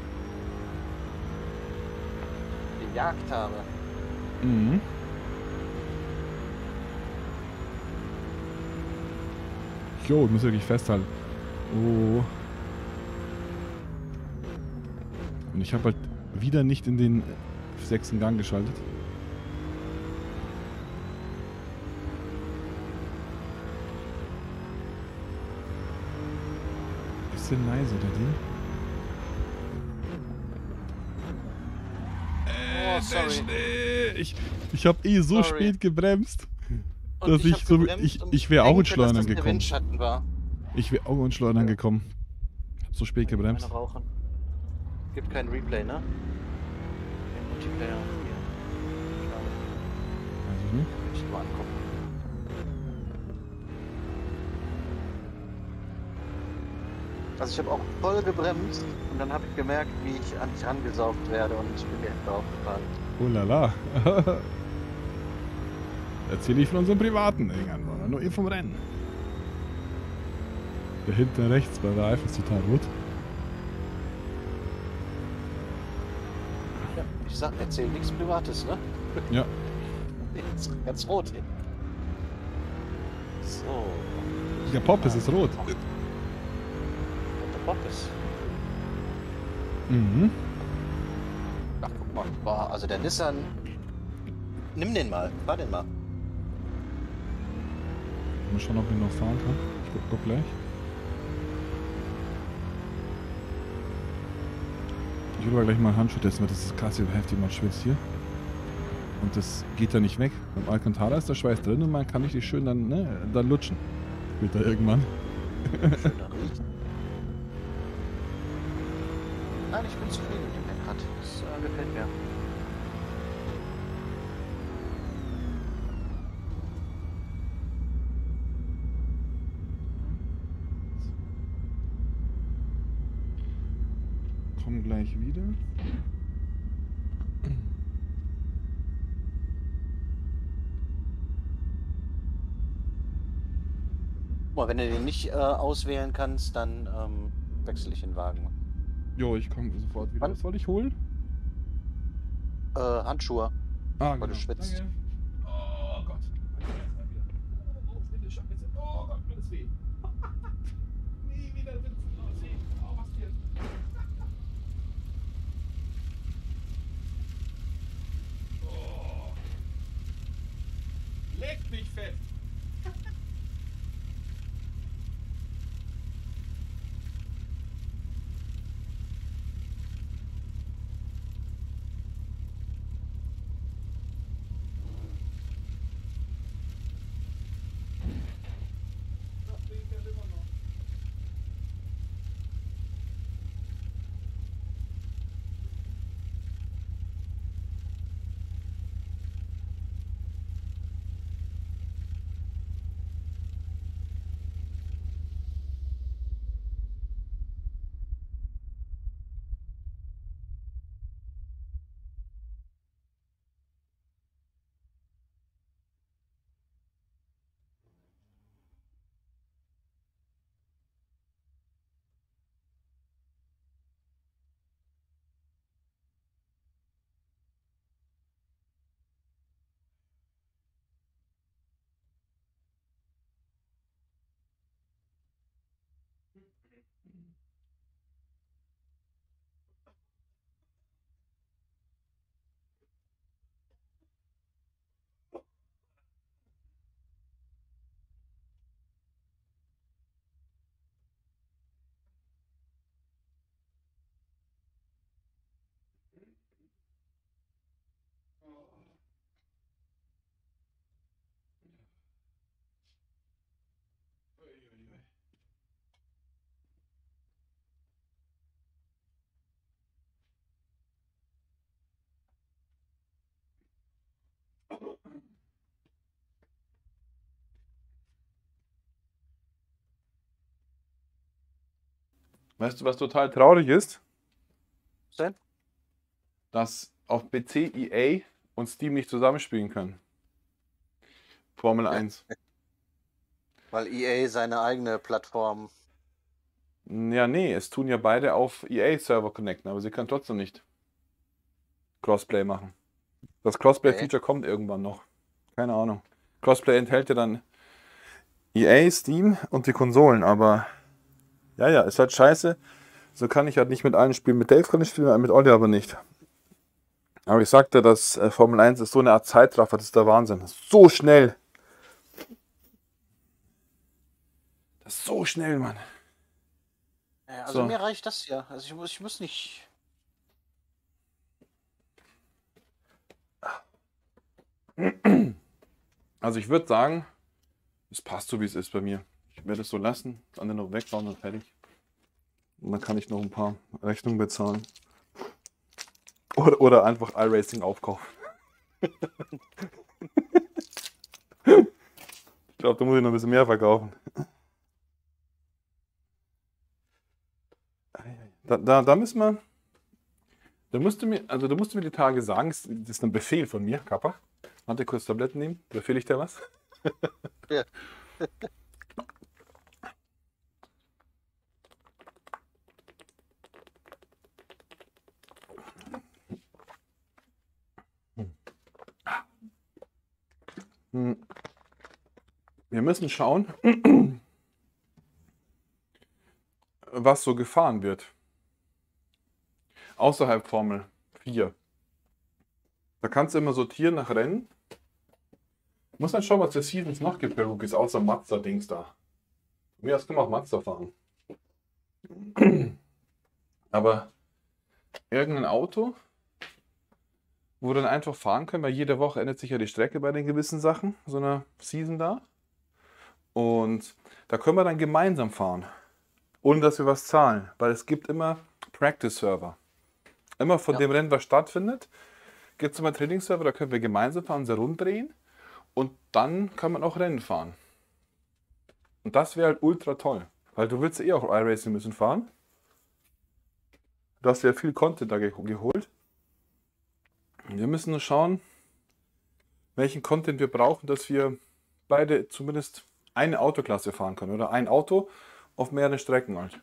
Gejagt habe. Mhm. Jo, ich muss wirklich festhalten. Oh. Und ich habe halt wieder nicht in den 6. Gang geschaltet. Bisschen leise, der Ding. Oh, sorry. Ich habe eh so Sorry. spät gebremst, Und dass ich hab so, gebremst und ich wäre auch in denke, dass Schleudern das der gekommen. Windschatten war. Ich wäre auch in Schleudern gekommen. Ich hab so spät gebremst. Keine rauchen. Gibt kein Replay, ne? Kein Multiplayer. Hier. Schade. Weiß ich nicht. Will ich mal angucken. Also ich habe auch voll gebremst und dann habe ich gemerkt, wie ich an mich rangesaugt werde und ich bin mir echt aufgefallen. Oh la la. Erzähl ich von unserem privaten Dingern, sondern nur ihr vom Rennen. Da hinten rechts bei der Reifen ist total rot. Ja, ich sag, erzähl nichts Privates, ne? Ja. Jetzt ganz rot hier. So. Der Pop ist rot. Und der Bock ist. Mhm. Ach, guck mal. Boah, also der Nissan. Nimm den mal. Fahr den mal. Mal schauen, ob ich noch fahren kann. Ich guck gleich. Ich will aber gleich mal Handschuh testen, weil das ist krass, wie heftig man schwitzt hier. Und das geht ja nicht weg. Beim Alcantara ist der Schweiß drin und man kann richtig schön dann, ne, dann lutschen. Später irgendwann. Schöner riecht. Nein, ich bin zufrieden mit dem Lenkrad. Das gefällt mir. Komm gleich wieder. Boah, wenn du den nicht auswählen kannst, dann wechsle ich den Wagen. Jo, ich komme sofort wieder. Wann? Was wollte ich holen? Handschuhe, Ah, weil du schwitzt. Danke. Oh Gott. Oh, oh Gott, alles weh. Nie wieder sitzen. Oh, sehen. Oh, was hier? Oh. Leck mich fest. Weißt du, was total traurig ist? Was denn? Dass auf PC EA und Steam nicht zusammenspielen können. Formel 1. Weil EA seine eigene Plattform. Ja, nee, es tun ja beide auf EA-Server connecten, aber sie können trotzdem nicht Crossplay machen. Das Crossplay-Feature kommt irgendwann noch. Keine Ahnung. Crossplay enthält ja dann EA, Steam und die Konsolen, aber ja, ist halt scheiße. So kann ich halt nicht mit allen spielen. Mit Dave kann ich spielen, mit Olli aber nicht. Aber ich sagte, dass Formel 1 ist so eine Art Zeitraffer, das ist der Wahnsinn. Das ist so schnell. Das ist so schnell, Mann. Ja, also So. mir reicht das hier. Also ich muss nicht. Also ich würde sagen, es passt so, wie es ist bei mir. Ich werde es so lassen, das andere noch wegbauen und fertig. Und dann kann ich noch ein paar Rechnungen bezahlen. Oder einfach iRacing aufkaufen. Ich glaube, da muss ich noch ein bisschen mehr verkaufen. Da müssen wir. Da musst du mir die Tage sagen, das ist ein Befehl von mir, Kappa. Warte, kurz Tabletten nehmen. Befehle ich dir was? Ja. Wir müssen schauen, was so gefahren wird. Außerhalb Formel 4. Da kannst du immer sortieren nach Rennen. Du musst dann schauen, was der Seasons noch gibt bei Rookies, außer Mazda-Dings da. Mir aus können wir auch Mazda fahren. Aber irgendein Auto, wo wir dann einfach fahren können, weil jede Woche ändert sich ja die Strecke bei den gewissen Sachen, so einer Season da. Und da können wir dann gemeinsam fahren, ohne dass wir was zahlen, weil es gibt immer Practice-Server. Immer von dem Rennen, was stattfindet, gibt es immer einen Trainingsserver, da können wir gemeinsam fahren, unser Rund drehen und dann kann man auch Rennen fahren. Und das wäre halt ultra toll, weil du willst ja eh auch iRacing müssen fahren. Du hast ja viel Content da geholt. Und wir müssen nur schauen, welchen Content wir brauchen, dass wir beide zumindest eine Autoklasse fahren können oder ein Auto auf mehreren Strecken halt.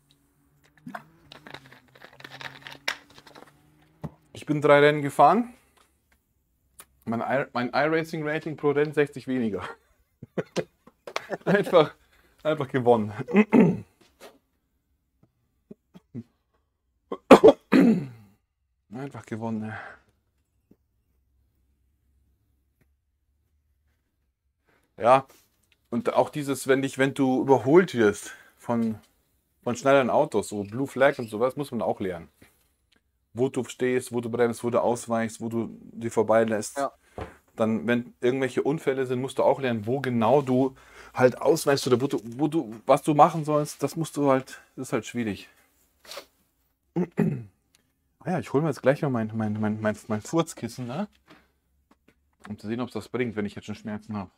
Ich bin 3 Rennen gefahren. Mein iRacing-Rating pro Rennen 60 weniger. einfach gewonnen. Einfach gewonnen. Ja, und auch dieses, wenn du überholt wirst von schnelleren Autos, so Blue Flag und sowas, muss man auch lernen. Wo du stehst, wo du bremst, wo du ausweichst, wo du die vorbeilässt. Ja. Dann, wenn irgendwelche Unfälle sind, musst du auch lernen, wo genau du halt ausweichst oder was du machen sollst. Das ist halt schwierig. Ja, ich hole mir jetzt gleich mal mein Furzkissen, ne? Um zu sehen, ob es das bringt, wenn ich jetzt schon Schmerzen habe.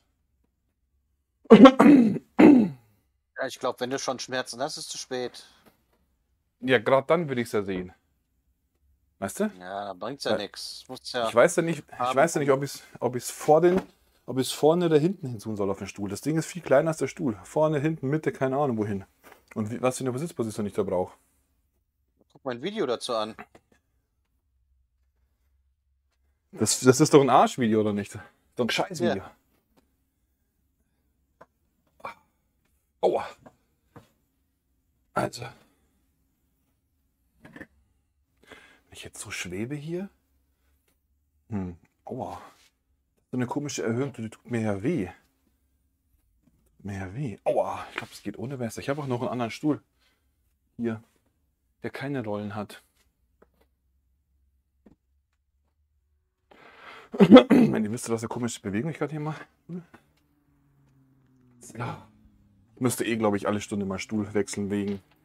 Ja, ich glaube, wenn du schon Schmerzen hast, ist es zu spät. Ja, gerade dann will ich es ja sehen. Weißt du? Ja, da bringt's ja nichts. Ich weiß ja nicht, ob ich es vorne oder hinten hin tun soll auf den Stuhl. Das Ding ist viel kleiner als der Stuhl. Vorne, hinten, Mitte, keine Ahnung wohin. Und was für eine Sitzposition ich da brauche. Guck mal ein Video dazu an. Das ist doch ein Arschvideo, oder nicht? So ein Scheißvideo. Ja. Aua. Also. Wenn ich jetzt so schwebe hier. Aua. So eine komische Erhöhung, die tut mir ja weh. Aua. Ich glaube, es geht ohne besser. Ich habe auch noch einen anderen Stuhl. Hier. Der keine Rollen hat. Wenn ihr wisst, was eine komische Bewegung ich gerade hier mache. Ja. Ich müsste glaube ich, alle Stunde mal Stuhl wechseln wegen